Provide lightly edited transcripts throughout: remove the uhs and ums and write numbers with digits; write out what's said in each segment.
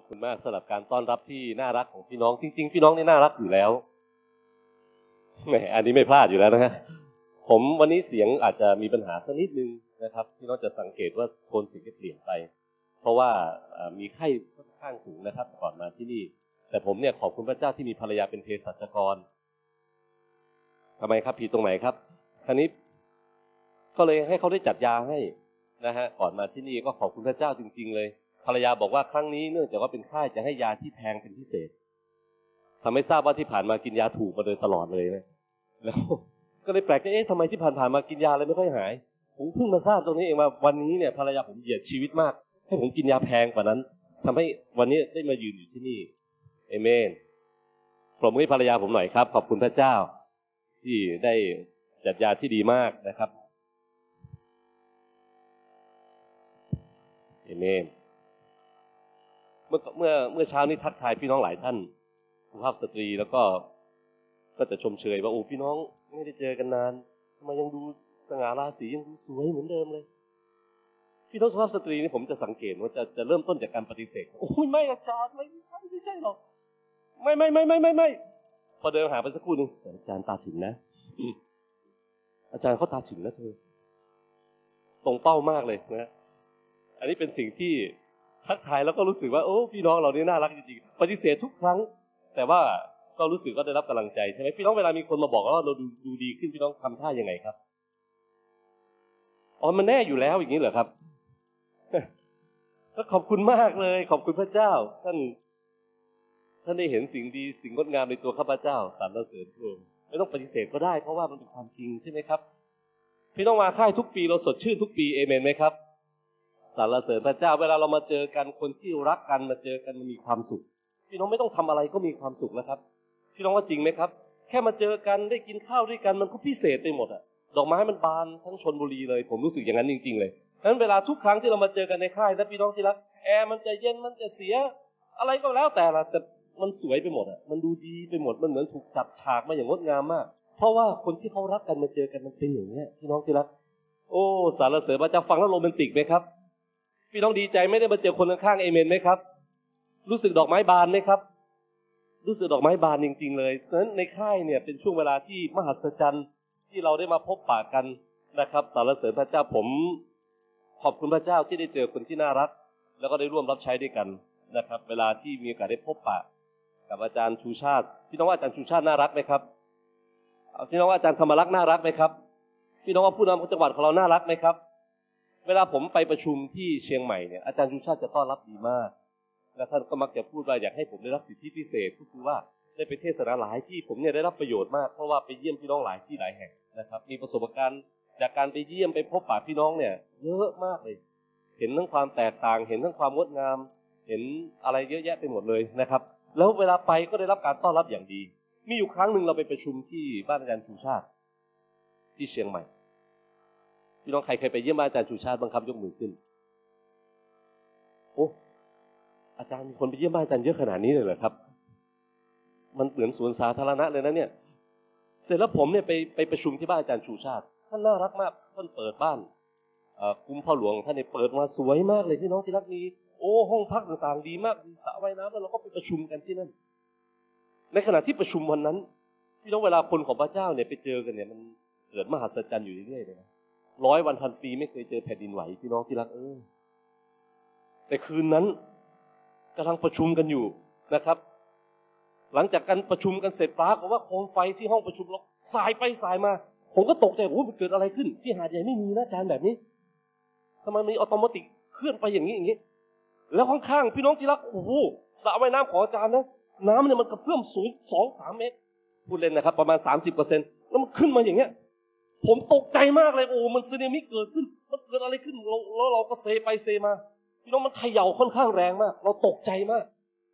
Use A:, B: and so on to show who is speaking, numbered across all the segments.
A: คุณมากสำหรับการต้อนรับที่น่ารักของพี่น้องจริงๆพี่น้องนี่น่ารักอยู่แล้วแหมอันนี้ไม่พลาดอยู่แล้วนะฮะผมวันนี้เสียงอาจจะมีปัญหาสักนิดนึงนะครับพี่น้องจะสังเกตว่าโทนเสียงเปลี่ยนไปเพราะว่ามีไข้ค่อนข้างสูงนะครับก่อนมาที่นี่แต่ผมเนี่ยขอบคุณพระเจ้าที่มีภรรยาเป็นเภสัชกรทำไมครับผิดตรงไหนครับคราวนี้ก็เลยให้เขาได้จัดยาให้นะฮะก่อนมาที่นี่ก็ขอบคุณพระเจ้าจริงๆเลยภรรยาบอกว่าครั้งนี้เนื่องจากว่าเป็นไข้จะให้ยาที่แพงเป็นพิเศษทำให้ทราบว่าที่ผ่านมากินยาถูกมาโดยตลอดเลยนะแล้วก็เลยแปลกใจทำไมที่ผ่านมากินยาอะไรไม่ค่อยหายผมเพิ่งมาทราบตรงนี้เองว่าวันนี้เนี่ยภรรยาผมเหยียดชีวิตมากให้ผมกินยาแพงกว่านั้นทำให้วันนี้ได้มายืนอยู่ที่นี่เอเมนปรบมือให้ภรรยาผมหน่อยครับขอบคุณพระเจ้าที่ได้จัดยาที่ดีมากนะครับเอเมนเมื่อเช้านี้ทักทายพี่น้องหลายท่านสุภาพสตรีแล้วก็จะชมเชยว่าโอ้พี่น้องไม่ได้เจอกันนานทำไมยังดูสง่าราศียังดูสวยเหมือนเดิมเลยพี่น้องสุภาพสตรีนี่ผมจะสังเกตว่าจะเริ่มต้นจากการปฏิเสธโอ้ยไม่อาจารย์ไม่ใช่หรอกไม่พอเดินหาไปสักครู่นึงอาจารย์ตาถึงนะอาจารย์เขาตาถึงนะเธอตรงเป้ามากเลยนะอันนี้เป็นสิ่งที่ทักทายแล้วก็รู้สึกว่าโอ้พี่น้องเรานี่น่ารักจริงๆปฏิเสธทุกครั้งแต่ว่าก็รู้สึกก็ได้รับกำลังใจใช่ไหมพี่น้องเวลามีคนมาบอกว่าเราดูดีขึ้นพี่น้องทำท่ายังไงครับอ๋อมันแน่อยู่แล้วอย่างนี้เหรอครับก็ขอบคุณมากเลยขอบคุณพระเจ้าท่านได้เห็นสิ่งดีสิ่งงดงามในตัวข้าพเจ้าสรรเสริญพระองค์ไม่ต้องปฏิเสธก็ได้เพราะว่ามันเป็นความจริงใช่ไหมครับพี่น้องมาค่ายทุกปีเราสดชื่นทุกปีเอเมนไหมครับสรรเสริญพระเจ้าเวลาเรามาเจอกันคนที่รักกันมาเจอกันมันมีความสุขพี่น้องไม่ต้องทำอะไรก็มีความสุขแล้วครับพี่น้องว่าจริงไหมครับแค่มาเจอกันได้กินข้าวด้วยกันมันก็พิเศษไปหมดอะดอกไม้มันบานทั้งชลบุรีเลยผมรู้สึกอย่างนั้นจริงๆเลยฉะนั้นเวลาทุกครั้งที่เรามาเจอกันในค่ายนะพี่น้องที่รักแอร์มันจะเย็นมันจะเสียอะไรก็แล้วแต่ละแต่มันสวยไปหมดอะมันดูดีไปหมดมันเหมือนถูกจัดฉากมาอย่างงดงามมากเพราะว่าคนที่เขารักกันมาเจอกันมันเป็นอย่างนี้พี่น้องที่รักโอ้สรรเสริญพระเจ้าฟังแล้วโรแมนติกไหมครับพี่น้องดีใจไม่ได้มาเจอคนข้างๆเอเมนไหมครับรู้สึกดอกไม้บานไหมครับรู้สึกดอกไม้บานจริงๆเลยเพราะฉะนั้นในค่ายเนี่ยเป็นช่วงเวลาที่มหัศจรรย์ที่เราได้มาพบปะกันนะครับสรรเสริญพระเจ้าผมขอบคุณพระเจ้าที่ได้เจอคนที่น่ารักแล้วก็ได้ร่วมรับใช้ด้วยกันนะครับเวลาที่มีโอกาสได้พบปะกับอาจารย์ชูชาติพี่น้องว่าอาจารย์ชูชาติน่ารักไหมครับพี่น้องว่าอาจารย์ธรรมรักษ์น่ารักไหมครับพี่น้องว่าผู้นำจังหวัดของเราน่ารักไหมครับเวลาผมไปประชุมที่เชียงใหม่เนี่ยอาจารย์ชูชาติจะต้อนรับดีมากและท่านก็มักจะพูดว่าอยากให้ผมได้รับสิทธิพิเศษก็คือว่าได้ไปเทศนาหลายที่ผมเนี่ยได้รับประโยชน์มากเพราะว่าไปเยี่ยมพี่น้องหลายที่หลายแห่งนะครับมีประสบการณ์จากการไปเยี่ยมไปพบปะพี่น้องเนี่ยเยอะมากเลยเห็นทั้งความแตกต่างเห็นทั้งความงดงามเห็นอะไรเยอะแยะไปหมดเลยนะครับแล้วเวลาไปก็ได้รับการต้อนรับอย่างดีมีอยู่ครั้งหนึ่งเราไปประชุมที่บ้านอาจารย์ชูชาติที่เชียงใหม่พี่น้องใครเคยไปเยี่ยมอาจารย์ชูชาติบ้างครับยกมือขึ้นโอ้อาจารย์มีคนไปเยี่ยมอาจารย์เยอะขนาดนี้เลยเหรอครับมันเหมือนสวนสาธารณะเลยนะเนี่ยเสร็จแล้วผมเนี่ยไปประชุมที่บ้านอาจารย์ชูชาติท่านน่ารักมากท่านเปิดบ้านคุ้มพ่อหลวงท่านเนี่ยเปิดมาสวยมากเลยพี่น้องที่รักมีโอ้ห้องพักต่างๆดีมากมีสระว่ายน้ำแล้วเราก็ไปประชุมกันที่นั่นในขณะที่ประชุมวันนั้นพี่น้องเวลาคนของพระเจ้าเนี่ยไปเจอกันเนี่ยมันเกิดมหัศจรรย์อยู่เรื่อยๆเลยนะ100 วันพันปีไม่เคยเจอแผ่นดินไหวพี่น้องที่รักแต่คืนนั้นกำลังประชุมกันอยู่นะครับหลังจากการประชุมกันเสร็จปรากฏว่าโคมไฟที่ห้องประชุมเราสายไปสายมาผมก็ตกใจโอ้มันเกิดอะไรขึ้นที่หาดใหญ่ไม่มีนะอาจารย์แบบนี้ทำไมมีออโตเมติกเคลื่อนไปอย่างนี้แล้วข้างๆพี่น้องที่รักโอ้โหสระว่ายน้ำของอาจารย์นะน้ำเนี่ยมันกระเพื่อมสูง 2-3 เมตรพูดเล่นนะครับประมาณ 30% แล้วมันขึ้นมาอย่างเงี้ยผมตกใจมากเลยโอ้มันสึนามิเกิดขึ้นมันเกิดอะไรขึ้นแล้วเราก็เซไปเซมาพี่น้องมันเขย่าค่อนข้างแรงมากเราตกใจมาก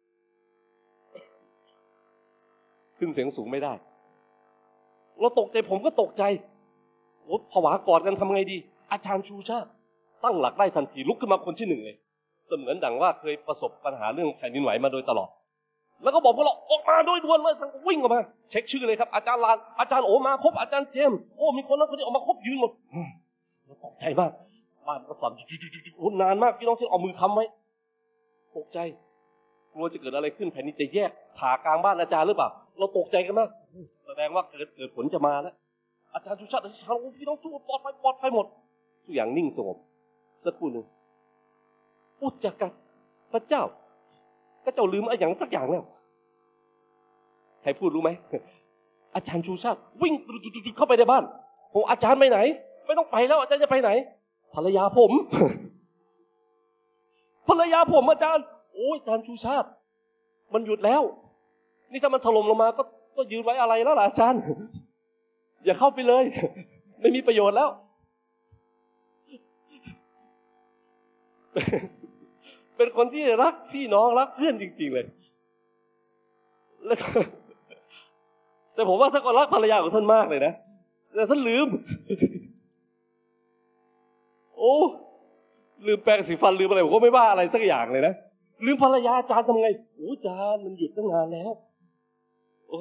A: ขึ้นเสียงสูงไม่ได้เราตกใจผมก็ตกใจโอ้ผวากอดกันทำไงดีอาจารย์ชูชาติตั้งหลักได้ทันทีลุกขึ้นมาคนที่ 1เลยเสมือนดังว่าเคยประสบปัญหาเรื่องแผ่นดินไหวมาโดยตลอดแล้วก็บอกพวกเราออกมาโดยด่วนเลยทั้งวิ่งออกมาเช็คชื่อเลยครับอาจารย์ลานอาจารย์โอมาครบอาจารย์เจมส์โอ้มีคนนั้นคนนี้ออกมาครบยืนหมดเราตกใจมากบ้านก็สั่นนานมากพี่น้องที่เอามือค้ำไว้ตกใจกลัวจะเกิดอะไรขึ้นแผ่นดินจะแยกผ่ากลางบ้านอาจารย์หรือเปล่าเราตกใจกันมากแสดงว่าเกิดผลจะมาแล้วอาจารย์ชูชาติชาวพี่น้องทุกคนปลอดภัยหมดทุกอย่างนิ่งสงบสักครู่หนึ่งพูดจากกันพระเจ้าก็เจ้าลืมอะไรอย่างสักอย่างแล้วใครพูดรู้ไหมอาจารย์ชูชาติวิ่งเข้าไปในบ้านโอ้อาจารย์ไปไหนไม่ต้องไปแล้วอาจารย์จะไปไหนภรรยาผมอาจารย์โอ้ยอาจารย์ชูชาติมันหยุดแล้วนี่ถ้ามันถล่มลงมาก็ยืนไว้อะไรแล้วล่ะอาจารย์อย่าเข้าไปเลยไม่มีประโยชน์แล้วเป็นคนที่รักพี่น้องรักเพื่อนจริงๆเลยแล้วแต่ผมว่าท่านก็รักภรรยาของท่านมากเลยนะแต่ท่านลืมโอ้ลืมแปรงสีฟันลืมอะไรผมก็ไม่ว่าอะไรสักอย่างเลยนะลืมภรรยาอาจารย์ทำไงโอ้อาจารย์มันหยุดตั้งนานแล้วโอ้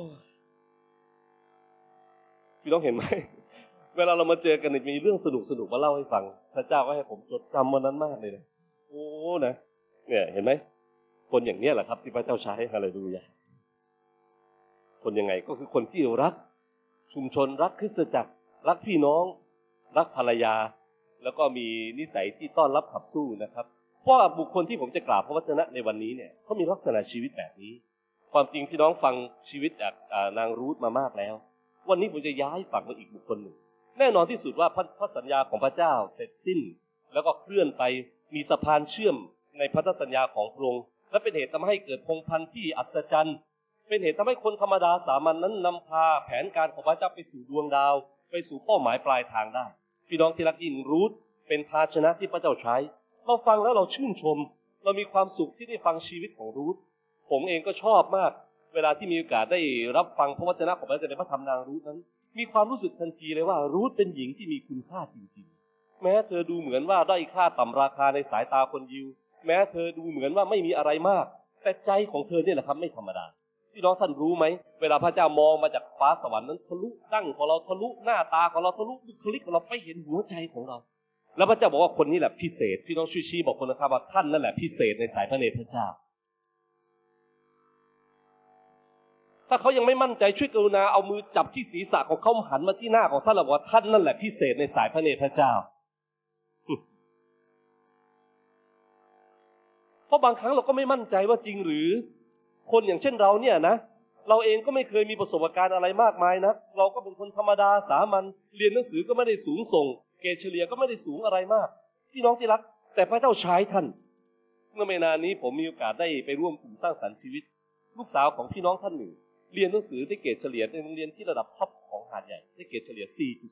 A: พี่น้องเห็นไหมเวลาเรามาเจอกันมีเรื่องสนุกมาเล่าให้ฟังพระเจ้าก็ให้ผมจดจำวันนั้นมากเลยนะโอ้นะเนี่ยเห็นไหมคนอย่างนี้แหละครับที่พระเจ้าใช้ฮาเลลูยาคนยังไงก็คือคนที่รักชุมชนรักคริสตจักรรักพี่น้องรักภรรยาแล้วก็มีนิสัยที่ต้อนรับขับสู้นะครับเพราะบุคคลที่ผมจะกล่าวพระวจนะในวันนี้เนี่ยเขามีลักษณะชีวิตแบบนี้ความจริงพี่น้องฟังชีวิตจากนางรูธมามากแล้ววันนี้ผมจะย้ายฝั่งมาอีกบุคคลหนึ่งแน่นอนที่สุดว่าพระสัญญาของพระเจ้าเสร็จสิ้นแล้วก็เคลื่อนไปมีสะพานเชื่อมในพันธสัญญาของพระองค์และเป็นเหตุทำให้เกิดพงศ์พันธุ์ที่อัศจรรย์เป็นเหตุทำให้คนธรรมดาสามัญนั้นนำพาแผนการของพระเจ้าไปสู่ดวงดาวไปสู่เป้าหมายปลายทางได้พี่น้องที่รักยิ่งรูธเป็นภาชนะที่พระเจ้าใช้เราฟังแล้วเราชื่นชมเรามีความสุขที่ได้ฟังชีวิตของรูธผมเองก็ชอบมากเวลาที่มีโอกาสได้รับฟังพระวจนะของพระเจ้าในพระธรรมนางรูธนั้นมีความรู้สึกทันทีเลยว่ารูธเป็นหญิงที่มีคุณค่าจริงๆแม้เธอดูเหมือนว่าด้อยค่าต่ำราคาในสายตาคนยิวแม้เธอดูเหมือนว่าไม่มีอะไรมากแต่ใจของเธอเนี่ยแหละครับไม่ธรรมดาพี่น้องท่านรู้ไหมเวลาพระเจ้ามองมาจากฟ้าสวรรค์นั้นทะลุดั้งของเราทะลุหน้าตาของเราทะลุบุคลิกของเราไปเห็นหัวใจของเราแล้วพระเจ้าบอกว่าคนนี้แหละพิเศษพี่น้องช่วยชี้บอกคนนะครับว่าท่านนั่นแหละพิเศษในสายพระเนตรพระเจ้าถ้าเขายังไม่มั่นใจช่วยกรุณาเอามือจับที่ศีรษะของเขาหันมาที่หน้าของท่านแล้วบอกว่าท่านนั่นแหละพิเศษในสายพระเนตรพระเจ้าเพราะบางครั้งเราก็ไม่มั่นใจว่าจริงหรือคนอย่างเช่นเราเนี่ยนะเราเองก็ไม่เคยมีประสบการณ์อะไรมากมายนะเราก็เป็นคนธรรมดาสามัญเรียนหนังสือก็ไม่ได้สูงส่งเกรดเฉลี่ยก็ไม่ได้สูงอะไรมากพี่น้องที่รักแต่พระเจ้าใช้ท่านเมื่อไม่นานนี้ผมมีโอกาสได้ไปร่วมกลุ่มสร้างสรรค์ชีวิตลูกสาวของพี่น้องท่านหนึ่งเรียนหนังสือได้เกรดเฉลี่ยในโรงเรียนที่ระดับท็อปของหาดใหญ่ได้เกรดเฉลี่ย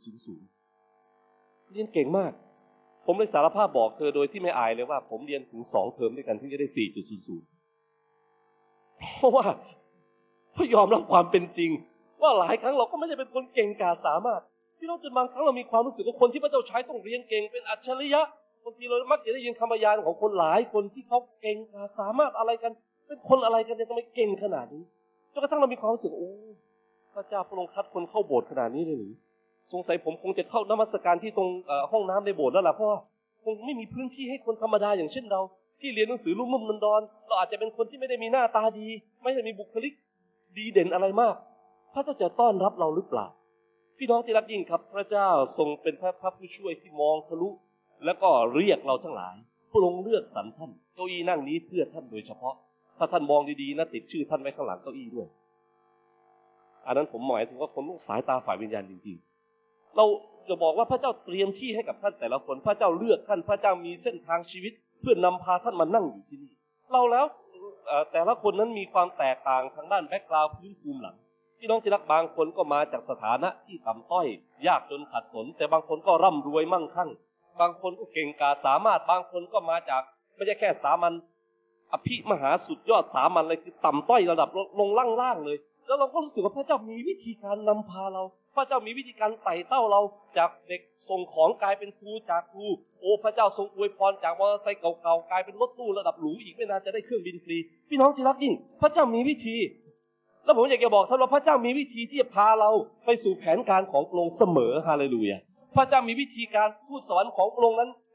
A: 4.00 เรียนเก่งมากผมเลยสารภาพบอกเธอโดยที่ไม่อายเลยว่าผมเรียนถึง2 เทอมด้วยกันที่จะได้ 4.00 เพราะว่ายอมรับความเป็นจริงว่าหลายครั้งเราก็ไม่ได้เป็นคนเก่งกาจสามารถพี่น้องจนบางครั้งเรามีความรู้สึกว่าคนที่พระเจ้าใช้ต้องเรียนเก่งเป็นอัจฉริยะบางทีเรามักจะได้ยินคำบรรยายของคนหลายคนที่เขาเก่งกาจสามารถอะไรกันเป็นคนอะไรกันเนี่ยทำไมเก่งขนาดนี้จนกระทั่งเรามีความรู้สึกโอ้พระเจ้าพระองค์คัดคนเข้าโบสถ์ขนาดนี้เลยหรือสงสัยผมคงจะเข้านมัสการที่ตรงห้องน้ำในโบสถ์แล้วล่ะเพราะว่าคงไม่มีพื้นที่ให้คนธรรมดาอย่างเช่นเราที่เรียนหนังสือลุ่มๆดอนๆเราอาจจะเป็นคนที่ไม่ได้มีหน้าตาดีไม่ได้มีบุคลิกดีเด่นอะไรมากพระเจ้าจะต้อนรับเราหรือเปล่าพี่น้องที่รักยิ่งครับพระเจ้าทรงเป็นพระผู้ช่วยที่มองทะลุแล้วก็เรียกเราทั้งหลายพระองค์เลือกสรรท่านเก้าอี้นั่งนี้เพื่อท่านโดยเฉพาะถ้าท่านมองดีๆนะติดชื่อท่านไว้ข้างหลังเก้าอี้ด้วยอันนั้นผมหมายถึงว่าคนต้องสายตาฝ่ายวิญญาณจริงๆเราจะบอกว่าพระเจ้าเตรียมที่ให้กับท่านแต่ละคนพระเจ้าเลือกท่านพระเจ้ามีเส้นทางชีวิตเพื่อนำพาท่านมานั่งอยู่ที่นี่เราแล้วแต่ละคนนั้นมีความแตกต่างทางด้านแบ็คกราวด์พื้นภูมิหลังพี่น้องที่รักบางคนก็มาจากสถานะที่ต่ำต้อยยากจนขัดสนแต่บางคนก็ร่ำรวยมั่งคั่งบางคนก็เก่งกาจสามารถบางคนก็มาจากไม่ใช่แค่สามัญอภิมหาสุดยอดสามัญเลยคือต่ำต้อยระดับลงล่างๆเลยแล้วเราก็รู้สึกว่าพระเจ้ามีวิธีการนำพาเราพระเจ้ามีวิธีการไต่เต้าเราจากเด็กส่งของกลายเป็นครูจากครูโอ้พระเจ้าทรงอวยพรจากมอเตอร์ไซค์เก่าๆกลายเป็นรถตู้ระดับหรูอีกไม่นานจะได้เครื่องบินฟรีพี่น้องที่รักยิ่งพระเจ้ามีวิธีแล้วผมอยากจะบอกท่านว่าพระเจ้ามีวิธีที่จะพาเราไปสู่แผนการของพระองค์เสมอฮาเลลูยาพระเจ้ามีวิธีการทูตสวรรค์ของพระองค์นั้น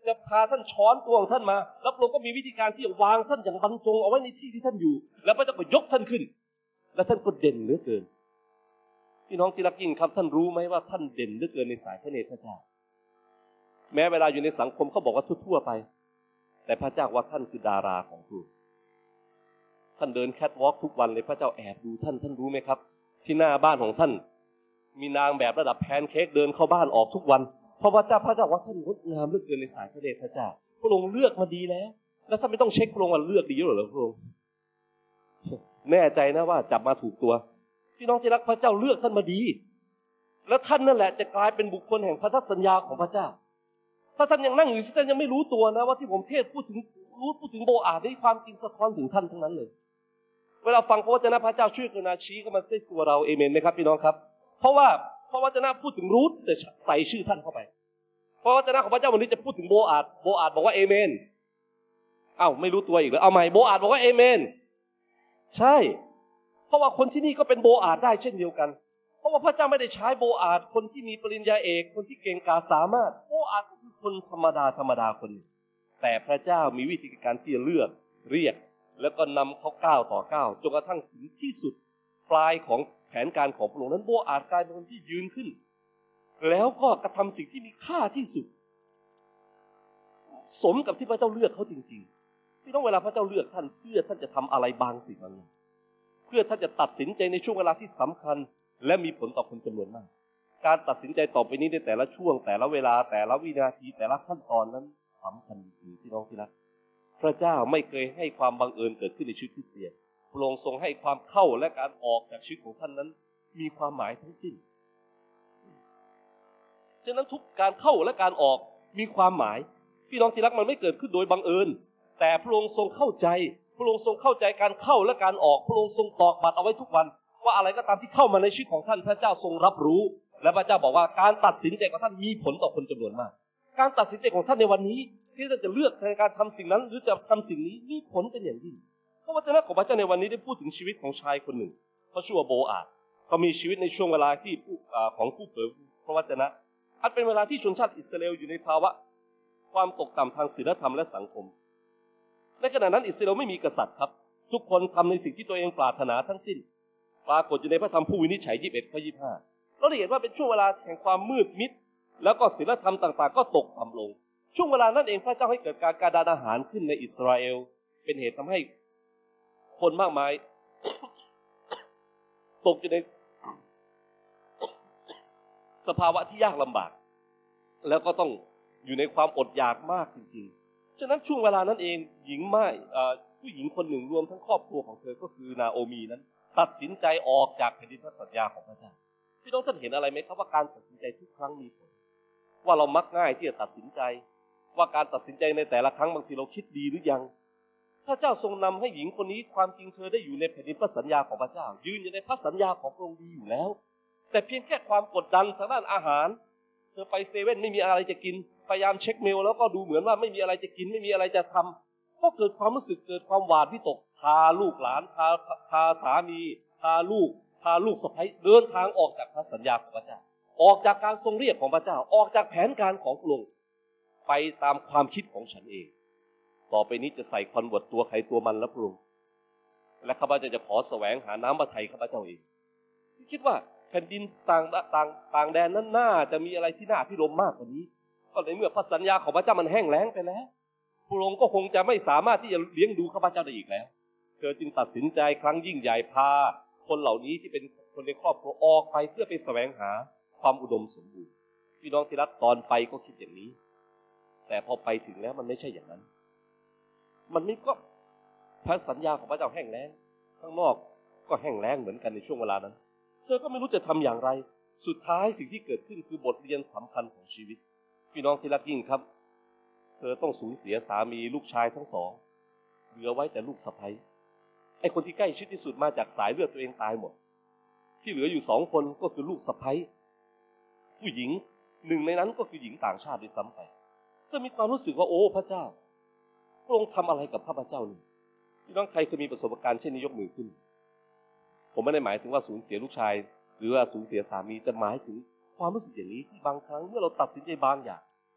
A: จะพาท่านช้อนตัวของท่านมาแล้วพระองค์ก็มีวิธีการที่จะวางท่านอย่างบรรจงเอาไว้ในที่ที่ท่านอยู่แล้วพระเจ้าก็ยกท่านขึ้นและท่านก็เด่นเหลือเกินพี่น้องที่รักยิ่งครับท่านรู้ไหมว่าท่านเด่นเหลือเกินในสายพระเนตรพระเจ้าแม้เวลาอยู่ในสังคมเขาบอกว่าทั่วๆไปแต่พระเจ้าว่าท่านคือดาราของพระองค์ท่านเดินแคทวอล์กทุกวันเลยพระเจ้าแอบดูท่านรู้ไหมครับที่หน้าบ้านของท่านมีนางแบบระดับแพนเค้กเดินเข้าบ้านออกทุกวันเพราะพระเจ้าว่าท่านงดงามเหลือเกินในสายพระเนตรพระเจ้าพระองค์เลือกมาดีแล้วท่านไม่ต้องเช็คพระองค์ว่าเลือกดีหรือพระองค์แน่ใจนะว่าจับมาถูกตัวพี่น้องที่รักพระเจ้าเลือกท่านมาดีแล้วท่านนั่นแหละจะกลายเป็นบุคคลแห่งพันธสัญญาของพระเจ้าถ้าท่านยังนั่งอยู่ท่านยังไม่รู้ตัวนะว่าที่ผมเทศพูดถึงโบอาษนี่ความจริงสะท้อนถึงท่านทั้งนั้นเลยเวลาฟังพระวจนะพระเจ้าช่วยกรุณาชี้เข้ามาที่ตัวเราเอเมนไหมครับพี่น้องครับเพราะว่าพระวจนะพูดถึงรูธแต่ใส่ชื่อท่านเข้าไปพระวจนะของพระเจ้าวันนี้จะพูดถึงโบอาษบอกว่าเอเมนไม่รู้ตัวอีกเลยเอาใหม่โบอาษบอกว่าเอเมนใช่เพราะว่าคนที่นี่ก็เป็นโบอาษได้เช่นเดียวกันเพราะว่าพระเจ้าไม่ได้ใช้โบอาษคนที่มีปริญญาเอกคนที่เก่งกาจสามารถโบอาษก็คือคนธรรมดาคนหนึ่งแต่พระเจ้ามีวิธีการที่จะเลือกเรียกแล้วก็นำเขาก้าวต่อก้าวจนกระทั่งถึงที่สุดปลายของแผนการของพระองค์นั้นโบอาษกลายเป็นคนที่ยืนขึ้นแล้วก็กระทำสิ่งที่มีค่าที่สุดสมกับที่พระเจ้าเลือกเขาจริงๆพี่น้องเวลาพระเจ้าเลือกท่านเพื่อท่านจะทำอะไรบางสิ่งบางอย่างเพื่อท่านจะตัดสินใจในช่วงเวลาที่สำคัญและมีผลต่อคนจำนวนมากการตัดสินใจต่อไปนี้ในแต่ละช่วงแต่ละเวลาแต่ละวินาทีแต่ละขั้นตอนนั้นสำคัญจริงๆพี่น้องที่รักพระเจ้าไม่เคยให้ความบังเอิญเกิดขึ้นในชีวิตคริสเตียนพระองค์ทรงให้ความเข้าและการออกจากชีวิตของท่านนั้นมีความหมายทั้งสิ้นฉะนั้นทุกการเข้าและการออกมีความหมายพี่น้องที่รักมันไม่เกิดขึ้นโดยบังเอิญแต่พระองค์ทรงเข้าใจพระองค์ทรงเข้าใจการเข้าและการออกพระองค์ทรงตอกบัตรเอาไว้ทุกวันว่าอะไรก็ตามที่เข้ามาในชีวิตของท่านพระเจ้าทรงรับรู้และพระเจ้าบอกว่าการตัดสินใจของท่านมีผลต่อคนจำนวนมากการตัดสินใจของท่านในวันนี้ที่ท่านจะเลือกในการทำสิ่งนั้นหรือจะทำสิ่งนี้มีผลเป็นอย่างยิ่งพระวจนะของพระเจ้าในวันนี้ได้พูดถึงชีวิตของชายคนหนึ่งเขาชื่อว่าโบอาษเขามีชีวิตในช่วงเวลาที่ของผู้เผยพระวจนะอันเป็นเวลาที่ชนชาติอิสราเอลอยู่ในภาวะความตกต่ำทางศีลธรรมและสังคมในขณะนั้นอิสราเอลไม่มีกษัตริย์ครับทุกคนทำในสิ่งที่ตัวเองปรารถนาทั้งสิ้นปรากฏอยู่ในพระธรรมผู้วินิจฉัย21 ข้อ 25เราได้เห็นว่าเป็นช่วงเวลาแห่งความมืดมิดแล้วก็ศีลธรรมต่างๆก็ตกต่ำลงช่วงเวลานั้นเองพระเจ้าให้เกิดการดานอาหารขึ้นในอิสราเอลเป็นเหตุทำให้คนมากมายตกอยู่ในสภาวะที่ยากลำบากแล้วก็ต้องอยู่ในความอดอยากมากจริงๆฉะนั้นช่วงเวลานั้นเองผู้หญิงคนหนึ่งรวมทั้งครอบครัวของเธอก็คือนาโอมีนั้นตัดสินใจออกจากแผ่นดินพระสัญญาของพระเจ้าพี่น้องท่านเห็นอะไรไหมครับว่าการตัดสินใจทุกครั้งมีผลว่าเรามักง่ายที่จะตัดสินใจว่าการตัดสินใจในแต่ละครั้งบางทีเราคิดดีหรือยังพระเจ้าทรงนำให้หญิงคนนี้ความจริงเธอได้อยู่ในแผ่นดินพระสัญญาของพระเจ้ายืนอยู่ในพระสัญญาของพระองค์ดีอยู่แล้วแต่เพียงแค่ความกดดันทางด้านอาหารเธอไปเซเว่นไม่มีอะไรจะกินพยายามเช็คเมลแล้วก็ดูเหมือนว่าไม่มีอะไรจะกินไม่มีอะไรจะทำก็เกิดความรู้สึกเกิดความหวาดวิตกพาลูกหลานพาสามีพาลูกสะใภ้เดินทางออกจากพระสัญญาของพระเจ้าออกจากการทรงเรียกของพระเจ้าออกจากแผนการของพระองค์ไปตามความคิดของฉันเองต่อไปนี้จะใส่คอนเวิร์ตตัวใครตัวมันแล้วพระองค์และข้าพเจ้าจะขอแสวงหาน้ำพระทัยข้าพเจ้าเองคิดว่าแผ่นดินต่างแดนนั้นน่าจะมีอะไรที่น่าพิรมมากกว่านี้ก็ในเมื่อพระสัญญาของพระเจ้ามันแห้งแล้งไปแล้วพระองค์ก็คงจะไม่สามารถที่จะเลี้ยงดูข้าพเจ้าได้อีกแล้วเธอจึงตัดสินใจครั้งยิ่งใหญ่พาคนเหล่านี้ที่เป็นคนในครอบครัวออกไปเพื่อไปแสวงหาความอุดมสมบูรณ์พี่น้องที่รักตอนไปก็คิดอย่างนี้แต่พอไปถึงแล้วมันไม่ใช่อย่างนั้นมันไม่ก็พระสัญญาของพระเจ้าแห้งแล้งข้างนอกก็แห้งแล้งเหมือนกันในช่วงเวลานั้นเธอก็ไม่รู้จะทำอย่างไรสุดท้ายสิ่งที่เกิดขึ้นคือบทเรียนสำคัญของชีวิตพี่น้องที่รักยิ่งครับเธอต้องสูญเสียสามีลูกชายทั้งสองเหลือไว้แต่ลูกสะใภ้ไอ้คนที่ใกล้ชิดที่สุดมาจากสายเลือดตัวเองตายหมดที่เหลืออยู่2 คนก็คือลูกสะใภ้ผู้หญิงหนึ่งในนั้นก็คือหญิงต่างชาติด้วยซ้ำไปเธอมีความรู้สึกว่าโอ้พระเจ้าพระองค์ทำอะไรกับข้าพเจ้านี่พี่น้องใครเคยมีประสบการณ์เช่นนี้ยกมือขึ้นผมไม่ได้หมายถึงว่าสูญเสียลูกชายหรือว่าสูญเสียสามีแต่หมายถึงความรู้สึกอย่างนี้ที่บางครั้งเมื่อเราตัดสินใจบางอย่าง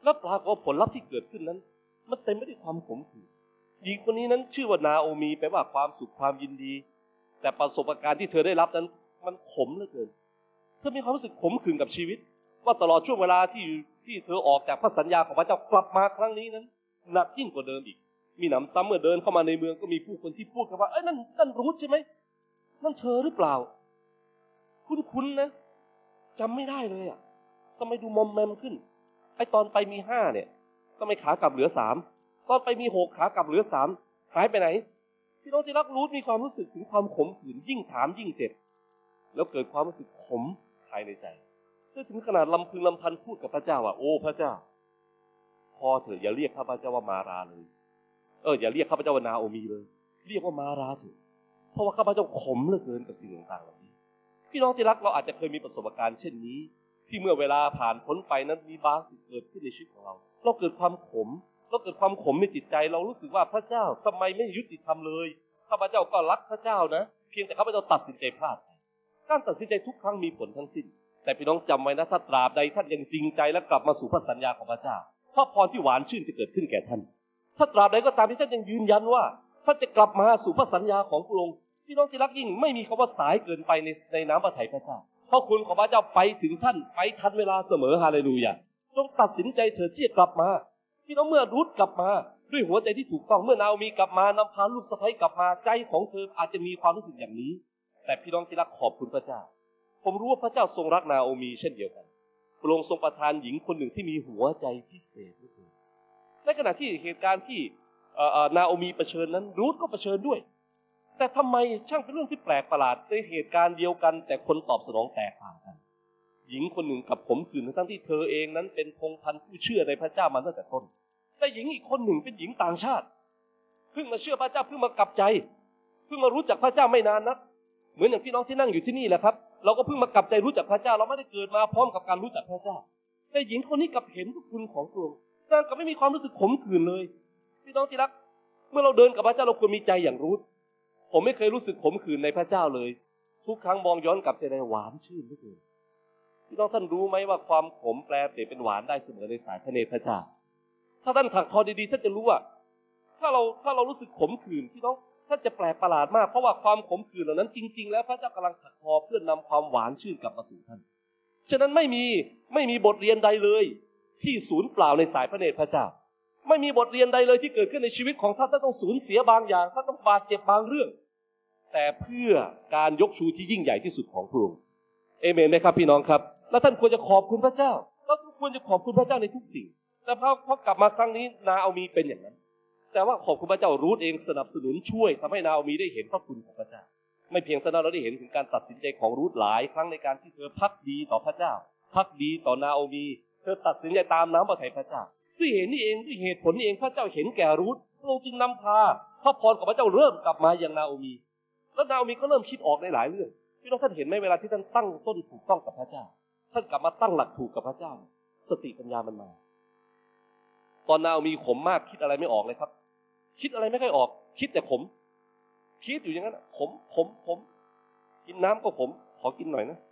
A: แล้วปรากฏว่าผลลัพธ์ที่เกิดขึ้นนั้นมันเต็มไปด้วยความขมขื่นหญิงคนนี้นั้นชื่อว่านาโอมีแปลว่าความสุขความยินดีแต่ประสบการณ์ที่เธอได้รับนั้นมันขมเหลือเกินเธอมีความรู้สึกขมขื่นกับชีวิตว่าตลอดช่วงเวลาที่เธอออกจากพระสัญญาของพระเจ้ากลับมาครั้งนี้นั้นหนักยิ่งกว่าเดิมอีกมีหนำซ้ำเมื่อเดินเข้ามาในเมืองก็มีผู้คนที่พูดกันว่าเอ้ยนั่นรูธใช่ไหมนั่นเธอหรือเปล่าคุ้นๆนะจำไม่ได้เลยอ่ะทำไมดูมอมแมมขึ้นไอตอนไปมี5เนี่ยทำไมขากลับเหลือ3ตอนไปมี6ขากลับเหลือ3หายไปไหนพี่น้องที่รักรูธมีความรู้สึกถึงความขมขื่นยิ่งถามยิ่งเจ็บแล้วเกิดความรู้สึกขมภายในใจเธอถึงขนาดลำพึงลำพันพูดกับพระเจ้าว่าโอ้พระเจ้าพอเถอะอย่าเรียกข้าพเจ้าว่ามาราเลยอย่าเรียกข้าพเจ้าว่านาโอมีเลยเรียกว่ามาราเถอะเพราะว่าข้าพเจ้าขมเหลือเกินกับสิ่งต่างๆเหล่านี้พี่น้องที่รักเราอาจจะเคยมีประสบการณ์เช่นนี้ที่เมื่อเวลาผ่านพ้นไปนั้นมีบางสิ่งเกิดขึ้นในชีวิตของเราเกิดความขมเราเกิดความขมในจิตใจเรารู้สึกว่าพระเจ้าทำไมไม่ยุติธรรมเลยข้าพเจ้าก็รักพระเจ้านะเพียงแต่ข้าพเจ้าตัดสินใจพลาดการตัดสินใจทุกครั้งมีผลทั้งสิ้นแต่พี่น้องจำไว้นะถ้าตราบใดท่านยังจริงใจและกลับมาสู่พระสัญญาของพระเจ้าพระพรที่หวานชื่นจะเกิดขึ้นแก่ท่านถ้าตราบใดก็ตามที่ท่านยังยืนยันว่าท่านจะกลับมาสู่พระสัญญาของพระองค์พี่น้องที่รักยิ่งไม่มีคำว่าสายเกินไปในน้ำพระทัยพระเจ้าเพราะคุณของพระเจ้าไปถึงท่านไปทันเวลาเสมอฮาเลลูยาจงตัดสินใจเถิดที่จะกลับมาพี่น้องเมื่อรูธกลับมาด้วยหัวใจที่ถูกต้องเมื่อนาโอมีกลับมานำพาลูกสะใภ้กลับมาใจของเธออาจจะมีความรู้สึกอย่างนี้แต่พี่น้องที่รักขอบคุณพระเจ้าผมรู้ว่าพระเจ้าทรงรักนาโอมีเช่นเดียวกันพระองค์ทรงประทานหญิงคนหนึ่งที่มีหัวใจพิเศษด้วยในขณะที่เหตุการณ์ที่นาโอมีเผชิญนั้นรูธก็เผชิญด้วยแต่ทำไมช่างเป็นเรื่องที่แปลกประหลาดในเหตุการณ์เดียวกันแต่คนตอบสนองแตกต่างกันหญิงคนหนึ่งกับขมขื่นทั้งที่เธอเองนั้นเป็นพงศ์พันธุ์ผู้เชื่อในพระเจ้ามาตั้งแต่ต้นแต่หญิงอีกคนหนึ่งเป็นหญิงต่างชาติเพิ่งมาเชื่อพระเจ้าเพิ่งมากลับใจเพิ่งมารู้จักพระเจ้าไม่นานนักเหมือนอย่างพี่น้องที่นั่งอยู่ที่นี่แหละครับเราก็เพิ่งมากลับใจรู้จักพระเจ้าเราไม่ได้เกิดมาพร้อมกับการรู้จักพระเจ้าแต่หญิงคนนี้กลับเห็นพระคุณของพระองค์นางกลับไม่มีความรู้สึกขมขื่นเลยพี่น้องที่รักเมื่อเราเดินกับพระเจ้าเราควรมีใจอย่างรูธผมไม่เคยรู้สึกขมขื่นในพระเจ้าเลยทุกครั้งมองย้อนกลับใจในหวานชื่นเหลือเกินพี่น้องท่านรู้ไหมว่าความขมแปลเปลี่ยนเป็นหวานได้เสมอในสายพระเนตรพระเจ้าถ้าท่านถักทอดีๆท่านจะรู้ว่าถ้าเรารู้สึกขมขื่นพี่น้องท่านจะแปลกประหลาดมากเพราะว่าความขมขื่นเหล่านั้นจริงๆแล้วพระเจ้ากำลังถักทอเพื่อนำความหวานชื่นกลับมาสู่ท่านฉะนั้นไม่มีบทเรียนใดเลยที่สูญเปล่าในสายพระเนตรพระเจ้าไม่มีบทเรียนใดเลยที่เกิดขึ้นในชีวิตของท่านต้องสูญเสียบางอย่างท่านต้องบาดเจ็บบางเรื่องแต่เพื่อการยกชูที่ยิ่งใหญ่ที่สุดของพระองค์เอเมนไหมครับพี่น้องครับแล้วท่านควรจะขอบคุณพระเจ้าแล้วควรจะขอบคุณพระเจ้าในทุกสิ่งแต่พอกลับมาครั้งนี้นาโอมีเป็นอย่างนั้นแต่ว่าขอบคุณพระเจ้ารูธเองสนับสนุนช่วยทำให้นาโอมีได้เห็นพระคุณของพระเจ้าไม่เพียงเท่านั้นเราได้เห็นถึงการตัดสินใจของรูธหลายครั้งในการที่เธอภักดีต่อพระเจ้าภักดีต่อนาโอมีเธอตัดสินใจตามน้ำพระทัยพระเจ้าด้วยเหตุนี้เองด้วยเหตุผลนี้เองพระเจ้าเห็นแก่รูธพระองค์จึงนำพาพระพรของพระเจ้าเริ่มกลับมาอย่างนาโอมีแล้วนาโอมีก็เริ่มคิดออกในหลายเรื่องพี่น้องท่านเห็นไหมเวลาที่ท่านตั้งต้นถูกต้องกับพระเจ้าท่านกลับมาตั้งหลักถูกกับพระเจ้าสติปัญญามันมาตอนนาโอมีขมมากคิดอะไรไม่ออกเลยครับคิดอะไรไม่ค่อยออกคิดแต่ขมคิดอยู่อย่างนั้นขมกินน้ำก็ขมขอกินหน่อยนะ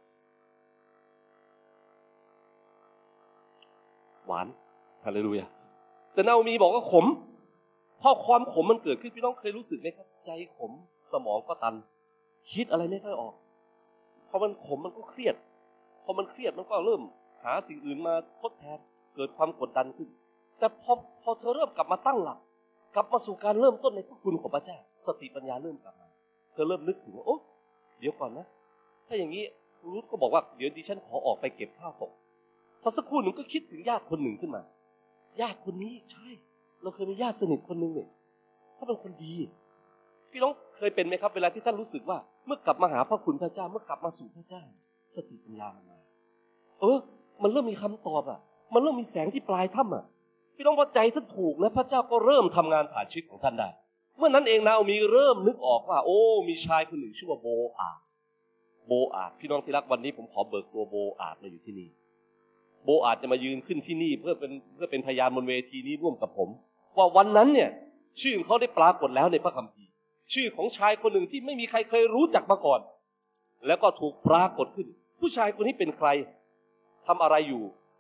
A: หวานฮาเลลูยาแต่นาโอมีบอกว่าขมเพราะความขมมันเกิดขึ้นพี่น้องเคยรู้สึกไหมครับใจขมสมองก็ตันคิดอะไรไม่ค่อยออกพอมันขมมันก็เครียดพอมันเครียดมันก็เริ่มหาสิ่งอื่นมาทดแทนเกิดความกดดันขึ้นแต่พอเธอเริ่มกลับมาตั้งหลักกลับมาสู่การเริ่มต้นในพระคุณของพระเจ้าสติปัญญาเริ่มกลับมาเธอเริ่มนึกถึงว่าโอ้เดี๋ยวก่อนนะถ้าอย่างนี้รูธก็บอกว่าเดี๋ยวดิฉันขอออกไปเก็บข้าวตกพอสักครู่หนึ่งก็คิดถึงญาติคนหนึ่งขึ้นมาญาติคนนี้ใช่เราเคยมีญาติสนิทคนหนึ่งเนี่ยเขาเป็นคนดีพี่น้องเคยเป็นไหมครับเวลาที่ท่านรู้สึกว่าเมื่อกลับมาหาพระคุณพระเจ้าเมื่อกลับมาสู่พระเจ้าสติปัญญามันมามันเริ่มมีคำตอบมันเริ่มมีแสงที่ปลายถ้ำพี่น้องพอใจท่านถูกนะพระเจ้าก็เริ่มทำงานผ่านชีวิตของท่านได้เมื่อนั้นเองนาโอมีเริ่มนึกออกว่ามีชายคนหนึ่งชื่อว่าโบอาดพี่น้องที่รักวันนี้ผมขอเบิกตัวโบอาดมาอยู่ที่นี่โบอาดจะมายืนขึ้นที่นี่เพื่อเป็นพยานบนเวทีนี้ร่วมกับผมว่าวันนั้นเนี่ยชื่อเขาได้ปรากฏแล้วในพระคัมภีร์ชื่อของชายคนหนึ่งที่ไม่มีใครเคยรู้จักมาก่อนแล้วก็ถูกปรากฏขึ้นผู้ชายคนนี้เป็นใครทำอะไรอยู่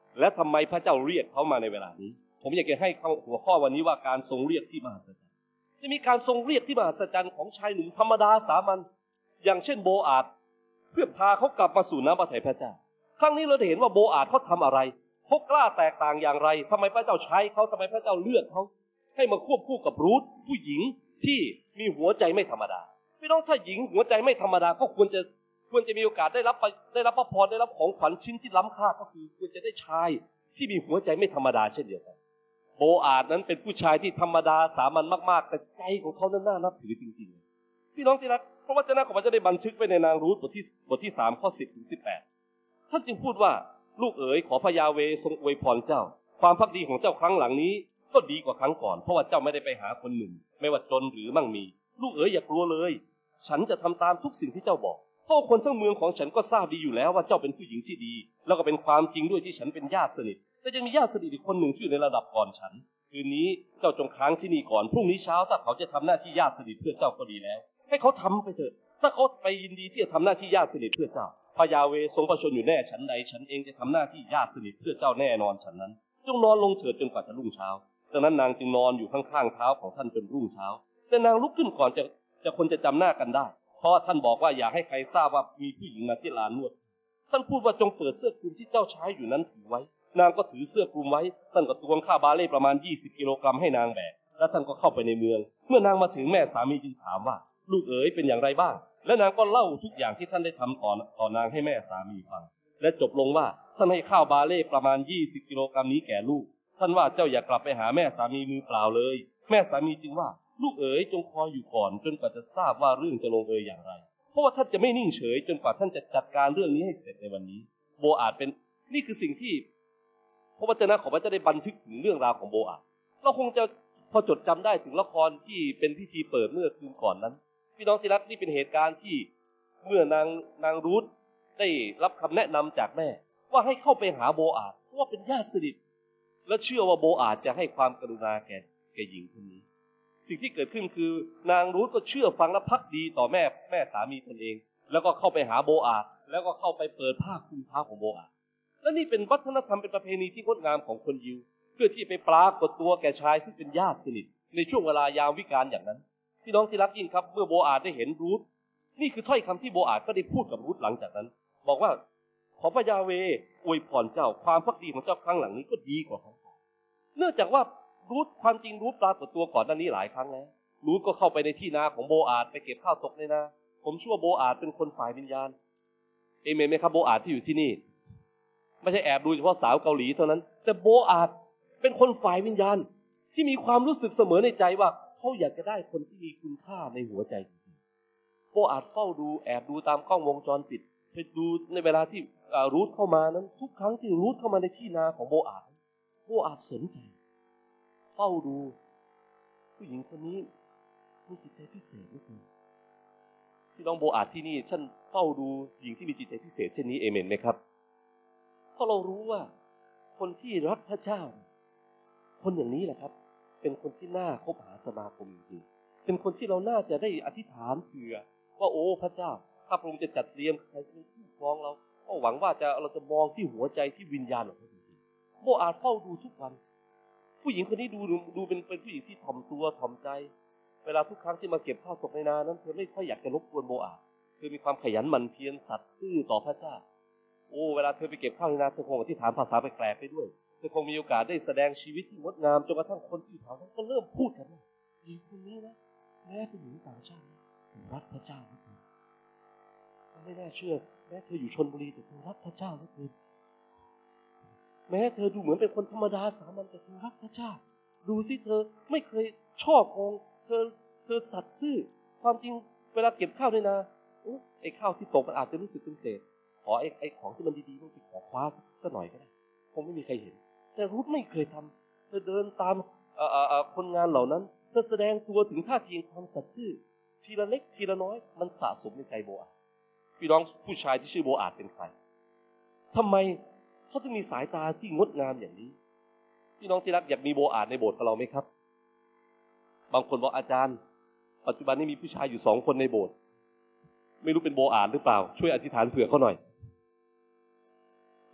A: และทำไมพระเจ้าเรียกเขามาในเวลานี้ผมอยากจะให้หัวข้อวันนี้ว่าการทรงเรียกที่มหัศจรรย์จะมีการทรงเรียกที่มหัศจรรย์ของชายหนุ่มธรรมดาสามัญอย่างเช่นโบอาซเพื่อพาเขากลับมาสู่น้ำพระทัยพระเจ้าครั้งนี้เราได้เห็นว่าโบอาซเขาทำอะไรเขากล้าแตกต่างอย่างไรทำไมพระเจ้าใช้เขาทำไมพระเจ้าเลือกเขาให้มาควบคู่กับรูธผู้หญิงที่มีหัวใจไม่ธรรมดาพี่น้องถ้าหญิงหัวใจไม่ธรรมดาก็ควรจะมีโอกาสได้รับพระพรได้รับของขวัญชิ้นที่ล้ำค่าก็คือควรจะได้ชายที่มีหัวใจไม่ธรรมดาเช่นเดียวกันโบอาซนั้นเป็นผู้ชายที่ธรรมดาสามัญมากๆแต่ใจของเขานั้นน่านับถือจริงๆพี่น้องที่รักพระวจนะของพระเจ้าได้บันทึกไว้ในนางรูธบทที่3ข้อ10ถึง18ท่านจึงพูดว่าลูกเอ๋ยขอพระยาเวห์ทรงอวยพรเจ้าความภักดีของเจ้าครั้งหลังนี้ก็ดีกว่าครั้งก่อนเพราะว่าเจ้าไม่ได้ไปหาคนหนึ่งไม่ว่าจนหรือมั่งมีลูกเอ๋ยอย่ากลัวเลยฉันจะทำตามทุกสิ่งที่เจ้าบอกเพราะคนทั้งเมืองของฉันก็ทราบดีอยู่แล้วว่าเจ้าเป็นผู้หญิงที่ดีแล้วก็เป็นความจริงด้วยที่ฉันเป็นญาติสนิทแต่ยังมีญาติสนิทอีกคนหนึ่งที่อยู่ในระดับก่อนฉันคืนนี้เจ้าจงค้างที่นี่ก่อนพรุ่งนี้เช้าถ้าเขาจะทำหน้าที่ญาติสนิทเพื่อเจ้าก็ดีแล้วให้เขาทำไปเถอะถ้าเขาไปยินดีที่จะทำหน้าที่ญาติสนิทเพื่อเจ้าพระยาเวห์ทรงพระชนอยู่แน่ฉันใดฉันเองจะทำหน้าที่ญาติสนิทเพื่อเจ้าแน่นอนฉันนั้นจงนอนลงเถิดจนกว่าจะรุ่งเช้าดังนั้นนางจึงนอนอยู่ข้างๆเท้าของท่านจนรุ่งเช้าแต่นางลุกขึ้นก่อนคนจะจำหน้ากันได้เพราะท่านบอกว่าอย่าให้ใครทราบว่ามีผู้หญิงมาที่ลานนวดท่านพูดว่าจงเปิดเสื้อคลุมที่เจ้าใช้อยู่นั้นถือไว้นางก็ถือเสื้อคลุมไว้ท่านก็ตวงค่าบาเล่ประมาณ20 กิโลกรัมให้นางแบกแล้วท่านก็เข้าไปในเมืองเมื่อนางมาถึงแม่สามีจึงถามว่าลูกเอ๋ยเป็นอย่างไรบ้างและนางก็เล่าทุกอย่างที่ท่านได้ทำต่อนางให้แม่สามีฟังและจบลงว่าท่านให้ข้าวบาเล่ประมาณ20 กิโลกรัมนี้แก่ลูกท่านว่าเจ้าอย่ากลับไปหาแม่สามีมือเปล่าเลยแม่สามีจึงว่าลูกเอ๋ยจงคอยอยู่ก่อนจนกว่าจะทราบว่าเรื่องจะลงเอยอย่างไรเพราะว่าท่านจะไม่นิ่งเฉยจนกว่าท่านจะจัดการเรื่องนี้ให้เสร็จในวันนี้โบอาซเป็นนี่คือสิ่งที่พระวจนะของพระเจ้าได้บันทึกถึงเรื่องราวของโบอาซเราคงจะพอจดจำได้ถึงละครที่เป็นพิธีเปิดเมื่อคืนก่อนนั้นพี่น้องที่รักนี่เป็นเหตุการณ์ที่เมื่อนางรูธได้รับคำแนะนำจากแม่ว่าให้เข้าไปหาโบอาซเพราะว่าเป็นญาติสนิทและเชื่อว่าโบอาซจะให้ความกรุณาแก่หญิงคนนี้สิ่งที่เกิดขึ้นคือนางรูธก็เชื่อฟังและภักดีต่อแม่สามีตนเองแล้วก็เข้าไปหาโบอาซแล้วก็เข้าไปเปิดผ้าคลุมเท้าของโบอาซและนี่เป็นวัฒนธรรมเป็นประเพณีที่งดงามของคนยิวเพื่อที่ไปปรากฏตัวแก่ชายซึ่งเป็นญาติสนิทในช่วงเวลายามวิกาลอย่างนั้นพี่น้องที่รักยิ่งครับเมื่อโบอาซได้เห็นรูธนี่คือถ้อยคำที่โบอาซก็ได้พูดกับรูธหลังจากนั้นบอกว่าขอพระยาเวห์อวยพรเจ้าความภักดีของเจ้าครั้งหลังนี้ก็ดีกว่าครั้งก่อนเนื่องจากว่ารูธความจริงรูธปรากฏตัวก่อนหน้านี้หลายครั้งแล้วรูธก็เข้าไปในที่นาของโบอาซไปเก็บข้าวตกในนาผมเชื่อว่าโบอาซเป็นคนฝ่ายวิญญาณเอเมนไหมครับโบอาซที่อยู่ที่นี่ไม่ใช่แอบดูเฉพาะสาวเกาหลีเท่านั้นแต่โบอาซเป็นคนฝ่ายวิญญาณที่มีความรู้สึกเสมอในใจว่าเขาอยากจะได้คนที่มีคุณค่าในหัวใจจริงๆโบอาซเฝ้าดูแอบดูตามกล้องวงจรปิดไปดูในเวลาที่รูธเข้ามานั้นทุกครั้งที่รูธเข้ามาในที่นาของโบอาซสนใจเฝ้าดูผู้หญิงคนนี้มีจิตใจพิเศษนิดนึงพี่น้องโบอาซที่นี่ฉันเฝ้าดูหญิงที่มีจิตใจพิเศษเช่นนี้เอเมนไหมครับเพราะเรารู้ว่าคนที่รักพระเจ้าคนอย่างนี้แหละครับเป็นคนที่น่าคบหาสมาคมจริงๆเป็นคนที่เราน่าจะได้อธิษฐานเผื่อว่าโอ้พระเจ้าถ้าพระองค์จะจัดเตรียมใครจะเป็นคู่ครองเราก็หวังว่าเราจะมองที่หัวใจที่วิญญาณของเขาจริงๆโบอาซเฝ้าดูทุกวันผู้หญิงคนนี้ดูเป็นผู้หญิงที่ถ่อมตัวถ่อมใจเวลาทุกครั้งที่มาเก็บข้าวตกในนานั้นเธอไม่ค่อยอยากจะรบกวนโบอาซเธอมีความขยันหมั่นเพียรสัตย์ซื่อต่อพระเจ้าโอ้เวลาเธอไปเก็บข้าวในนาเธอคงอธิษฐานภาษาแปลกๆไปด้วยเธอคงมีโอกาสได้แสดงชีวิตที่งดงามจนกระทั่งคนที่อยู่แถวนั้นก็เริ่มพูดกันว่าหญิงคนนี้นะแม้เป็นหญิงต่างชาติถึงรักพระเจ้าเหลือเกินไม่น่าเชื่อแม้เธออยู่ชลบุรีแต่เธอรักพระเจ้าเหลือเกินแม้เธอดูเหมือนเป็นคนธรรมดาสามัญแต่เธอรักพระเจ้าดูสิเธอไม่เคยช่อโกงเธอสัตย์ซื่อความจริงเวลาเก็บข้าวในนาไอ้ข้าวที่ตกมันอาจจะรู้สึกเป็นเศษขอไอ้ของที่มันดีๆมันไปขอคว้าสักหน่อยก็ได้คงไม่มีใครเห็นแต่รูธไม่เคยทำเธอเดินตามคนงานเหล่านั้นเธอแสดงตัวถึงท่าทีความสัตย์ซื่อทีละเล็กทีละน้อยมันสะสมในใจโบอาซพี่น้องผู้ชายที่ชื่อโบอาซเป็นใครทำไมเขาถึงมีสายตาที่งดงามอย่างนี้พี่น้องที่รักอยากมีโบอาซในโบสถ์ของเราไหมครับบางคนบอกอาจารย์ปัจจุบันนี้มีผู้ชายอยู่2 คนในโบสถ์ไม่รู้เป็นโบอาซหรือเปล่าช่วยอธิษฐานเผื่อเขาหน่อย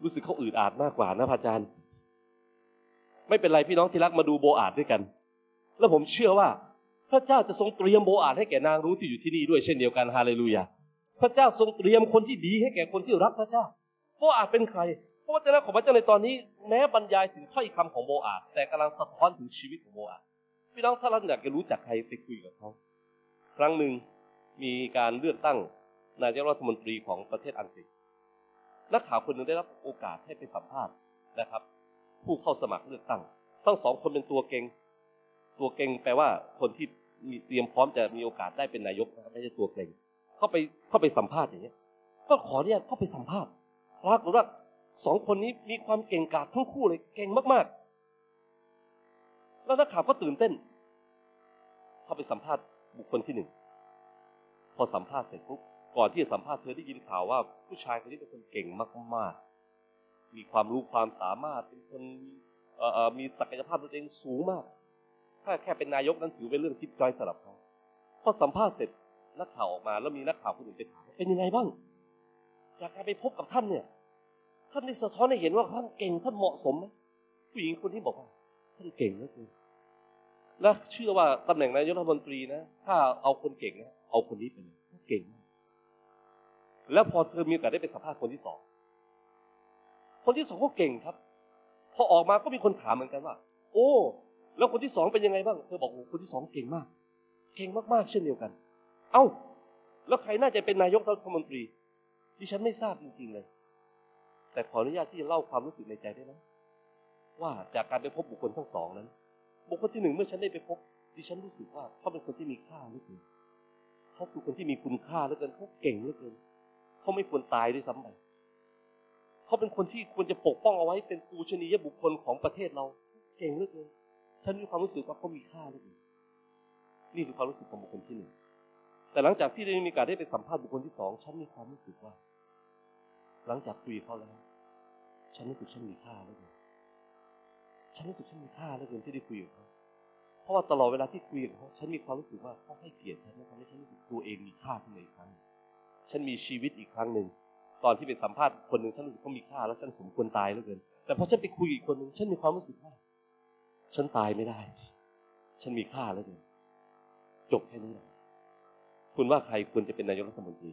A: รู้สึกเขาอืดอาดมากกว่านะพระอาจารย์ไม่เป็นไรพี่น้องที่รักมาดูโบอาทด้วยกันแล้วผมเชื่อว่าพระเจ้าจะทรงเตรียมโบอาทให้แก่นางรูธที่อยู่ที่นี่ด้วยเช่นเดียวกันฮาเลลูยาพระเจ้าทรงเตรียมคนที่ดีให้แก่คนที่รักพระเจ้าโบอาทเป็นใครเพราะว่าเจ้าของพระเจ้าในตอนนี้แม้บรรยายถึงถ้อยคำของโบอาทแต่กำลังสะท้อนถึงชีวิตของโบอาทพี่น้องถ้าเราอยากจะรู้จักใครไปคุยกับเขาครั้งหนึ่งมีการเลือกตั้งนายกรัฐมนตรีของประเทศอังกฤษนักข่าวคนหนึ่งได้รับโอกาสให้ไปสัมภาษณ์นะครับผู้เข้าสมัครเลือกตั้งทั้งสองคนเป็นตัวเก่งแปลว่าคนที่มีเตรียมพร้อมจะมีโอกาสได้เป็นนายกนะครับไม่ใช่ตัวเก่งเข้าไปสัมภาษณ์อย่างเงี้ยก็ขออนุญาตเข้าไปสัมภาษณ์ปรากฏว่าสองคนนี้มีความเก่งกาจทั้งคู่เลยเก่งมากๆแล้วนักข่าวก็ตื่นเต้นเข้าไปสัมภาษณ์บุคคลที่หนึ่งพอสัมภาษณ์เสร็จปุ๊บก่อนที่จะสัมภาษณ์เธอได้ยินข่าวว่าผู้ชายคนนี้เป็นคนเก่งมากๆมีความรู้ความสามารถเป็นคนมีศักยภาพตัวเองสูงมากถ้าแค่เป็นนายกนั้นถือเป็นเรื่องทิพย์จอยสำหรับเขาพอสัมภาษณ์เสร็จนักข่าวออกมาแล้วมีนักข่าวคนอื่นไปถามเป็นยังไงบ้างจากการไปพบกับท่านเนี่ยท่านได้สะท้อนให้เห็นว่าท่านเก่งท่านเหมาะสมไหมผู้หญิงคนที่บอกว่าท่านเก่งเหลือเกินและเชื่อว่าตำแหน่งนายกรัฐมนตรีนะถ้าเอาคนเก่งนะเอาคนนี้ไปเลยเก่งแล้วพอเธอมีโอกาสได้ไปสัมภาษณ์คนที่สองก็เก่งครับพอออกมาก็มีคนถามเหมือนกันว่าโอ้แล้วคนที่สองเป็นยังไงบ้างเธอบอกโอ้คนที่สองเก่งมากเช่นเดียวกันเอ้าแล้วใครน่าจะเป็นนายกรัฐมนตรีดิฉันไม่ทราบจริงๆเลยแต่ขออนุญาตที่จะเล่าความรู้สึกในใจได้ไหมว่าจากการไปพบบุคคลทั้งสองนั้นบุคคลที่หนึ่งเมื่อฉันได้ไปพบดิฉันรู้สึกว่าเขาเป็นคนที่มีค่าเหลือเกินเขาคือคนที่มีคุณค่าเหลือเกินเขาเก่งเหลือเกินเขาไม่ควรตายด้วยซ้ำไปเขาเป็นคนที่ควรจะปกป้องเอาไว้เป็นปูชนียบุคคลของประเทศเราเก่งเหลือเกินฉันมีความรู้สึกว่าเขามีค่าเหลือเกินนี่คือความรู้สึกของบุคคลที่หนึ่งแต่หลังจากที่ได้มีโอกาสได้ไปสัมภาษณ์บุคคลที่สองฉันมีความรู้สึกว่าหลังจากคุยเขาแล้วฉันรู้สึกฉันมีค่าเหลือเกินฉันรู้สึกฉันมีค่าเหลือเกินที่ได้คุยกับเขาเพราะว่าตลอดเวลาที่คุยกับเขาฉันมีความรู้สึกว่าเขาให้เกียรติฉันและทำให้ฉันรู้สึกตัวเองมีค่าขึ้นมาอีกครั้งฉันมีชีวิตอีกครั้งหนึ่งตอนที่ไปสัมภาษณ์คนหนึ่งฉันรู้สึกเขามีค่าแล้วฉันสมควรตายเหลือเกินแต่พอฉันไปคุยอีกคนหนึ่งฉันมีความรู้สึกว่าฉันตายไม่ได้ฉันมีค่าเหลือเกินจบแค่นี้แหละคุณว่าใครควรจะเป็นนายกรัฐมนตรี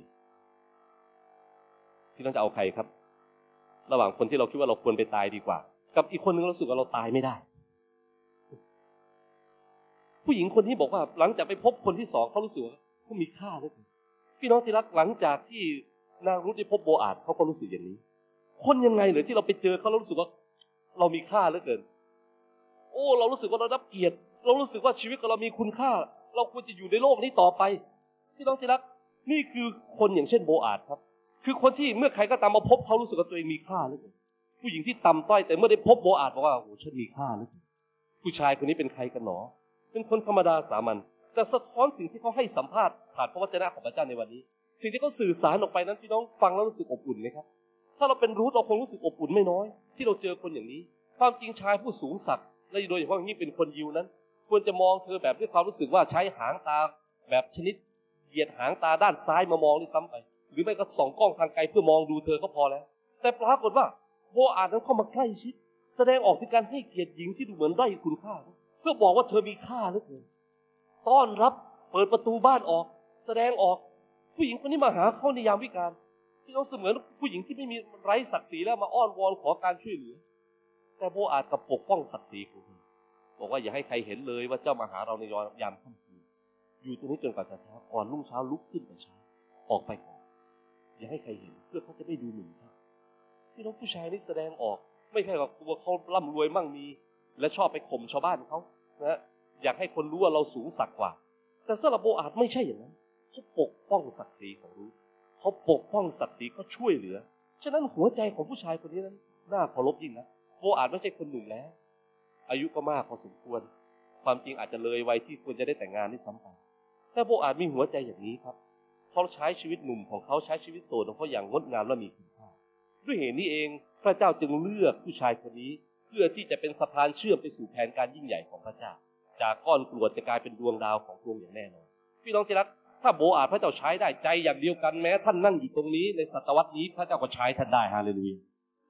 A: พี่น้องจะเอาใครครับระหว่างคนที่เราคิดว่าเราควรไปตายดีกว่ากับอีกคนนึงเราสึกว่าเราตายไม่ได้ผู้หญิงคนที่บอกว่าหลังจากไปพบคนที่สองเขารู้สึกว่าเขามีค่าเหลือเกินพี่น้องที่รักหลังจากที่นางรุธได้พบโบอาทเขาก็รู้สึกอย่างนี้คนยังไงเหรอที่เราไปเจอเขาเรารู้สึกว่าเรามีค่าเหลือเกินโอ้เรารู้สึกว่าเราได้เกียรติเรารู้สึกว่าชีวิตของเรามีคุณค่าเราควรจะอยู่ในโลกนี้ต่อไปพี่น้องที่รักนี่คือคนอย่างเช่นโบอาทครับคือคนที่เมื่อใครก็ตามมาพบเขารู้สึกว่าตัวเองมีค่าเหลือเกินผู้หญิงที่ต่ำต้อยแต่เมื่อได้พบโบอาทบอกว่าโอ้ฉันมีค่าเหลือเกินผู้ชายคนนี้เป็นใครกันหนอเป็นคนธรรมดาสามัญแต่สะท้อนสิ่งที่เขาให้สัมภาษณ์ผ่านพระวจนะของพระเจ้าในวันนี้สิ่งที่เขาสื่อสารออกไปนั้นพี่น้องฟังแล้วรู้สึกอบอุ่นไหมครับถ้าเราเป็นรูทเราคงรู้สึกอบอุ่นไม่น้อยที่เราเจอคนอย่างนี้ความจริงชายผู้สูงศักดิ์และโดยเฉพาะอย่างนี้เป็นคนยิวนั้นควรจะมองเธอแบบด้วยความรู้สึกว่าใช้หางตาแบบชนิดเหยียดหางตาด้านซ้ายมามองด้วยซ้ำไปหรือไม่ก็ส่องกล้องทางไกลเพื่อมองดูเธอก็พอแล้วแต่ปรากฏว่าโบอาทนั้นเข้ามาใกล้ชิดแสดงออกถึงการให้เกียรติหญิงที่ดูเหมือนด้อยคุณค่าเพื่อบอกว่าเธอมีค่าเหลือเกินต้อนรับเปิดประตูบ้านออกแสดงออกผู้หญิงคนนี้มาหาเขาในยามวิกาลที่เขาเสมือนผู้หญิงที่ไม่มีไร้ศักดิ์ศรีแล้วมาอ้อนวอนขอการช่วยเหลือแต่โบอาทกับปกป้องศักดิ์ศรีของเธอบอกว่าอย่าให้ใครเห็นเลยว่าเจ้ามาหาเราในยามค่ำคืนอยู่ตรงนี้จนกว่าจะเช้าก่อนรุ่งเช้าลุกขึ้นแต่เช้าออกไปก่อนอย่าให้ใครเห็นเพื่อเขาจะไม่ดูหมิ่นเจ้าพี่น้องผู้ชายนี่แสดงออกไม่ใช่ว่าตัวเขาร่ำรวยมั่งมีและชอบไปข่มชาวบ้านเขานะอยากให้คนรู้ว่าเราสูงสักกว่าแต่สำหรับโบอาทไม่ใช่อย่างนั้นเขาปกป้องศักดิ์ศรีของรู้เขาปกป้องศักดิ์ศรีเขาช่วยเหลือฉะนั้นหัวใจของผู้ชายคนนี้นั้นน่าเคารพยิ่งนะโบอาทไม่ใช่คนหนุ่มแล้วอายุก็มากพอสมควรความจริงอาจจะเลยวัยที่ควรจะได้แต่งงานด้วยซ้ำไปแต่โบอาทมีหัวใจอย่างนี้ครับเขาใช้ชีวิตหนุ่มของเขาใช้ชีวิตโสดของเขาอย่างงดงามและมีคุณค่าด้วยเหตุนี้เองพระเจ้าจึงเลือกผู้ชายคนนี้เพื่อที่จะเป็นสะพานเชื่อมไปสู่แผนการยิ่งใหญ่ของพระเจ้าจากก้อนกรวดจะกลายเป็นดวงดาวของดวงอย่างแน่นอนพี่น้องที่รักถ้าโบอาทพระเจ้าใช้ได้ใจอย่างเดียวกันแม้ท่านนั่งอยู่ตรงนี้ในศตวรรษนี้พระเจ้าก็ใช้ท่านได้ฮาเลลูยา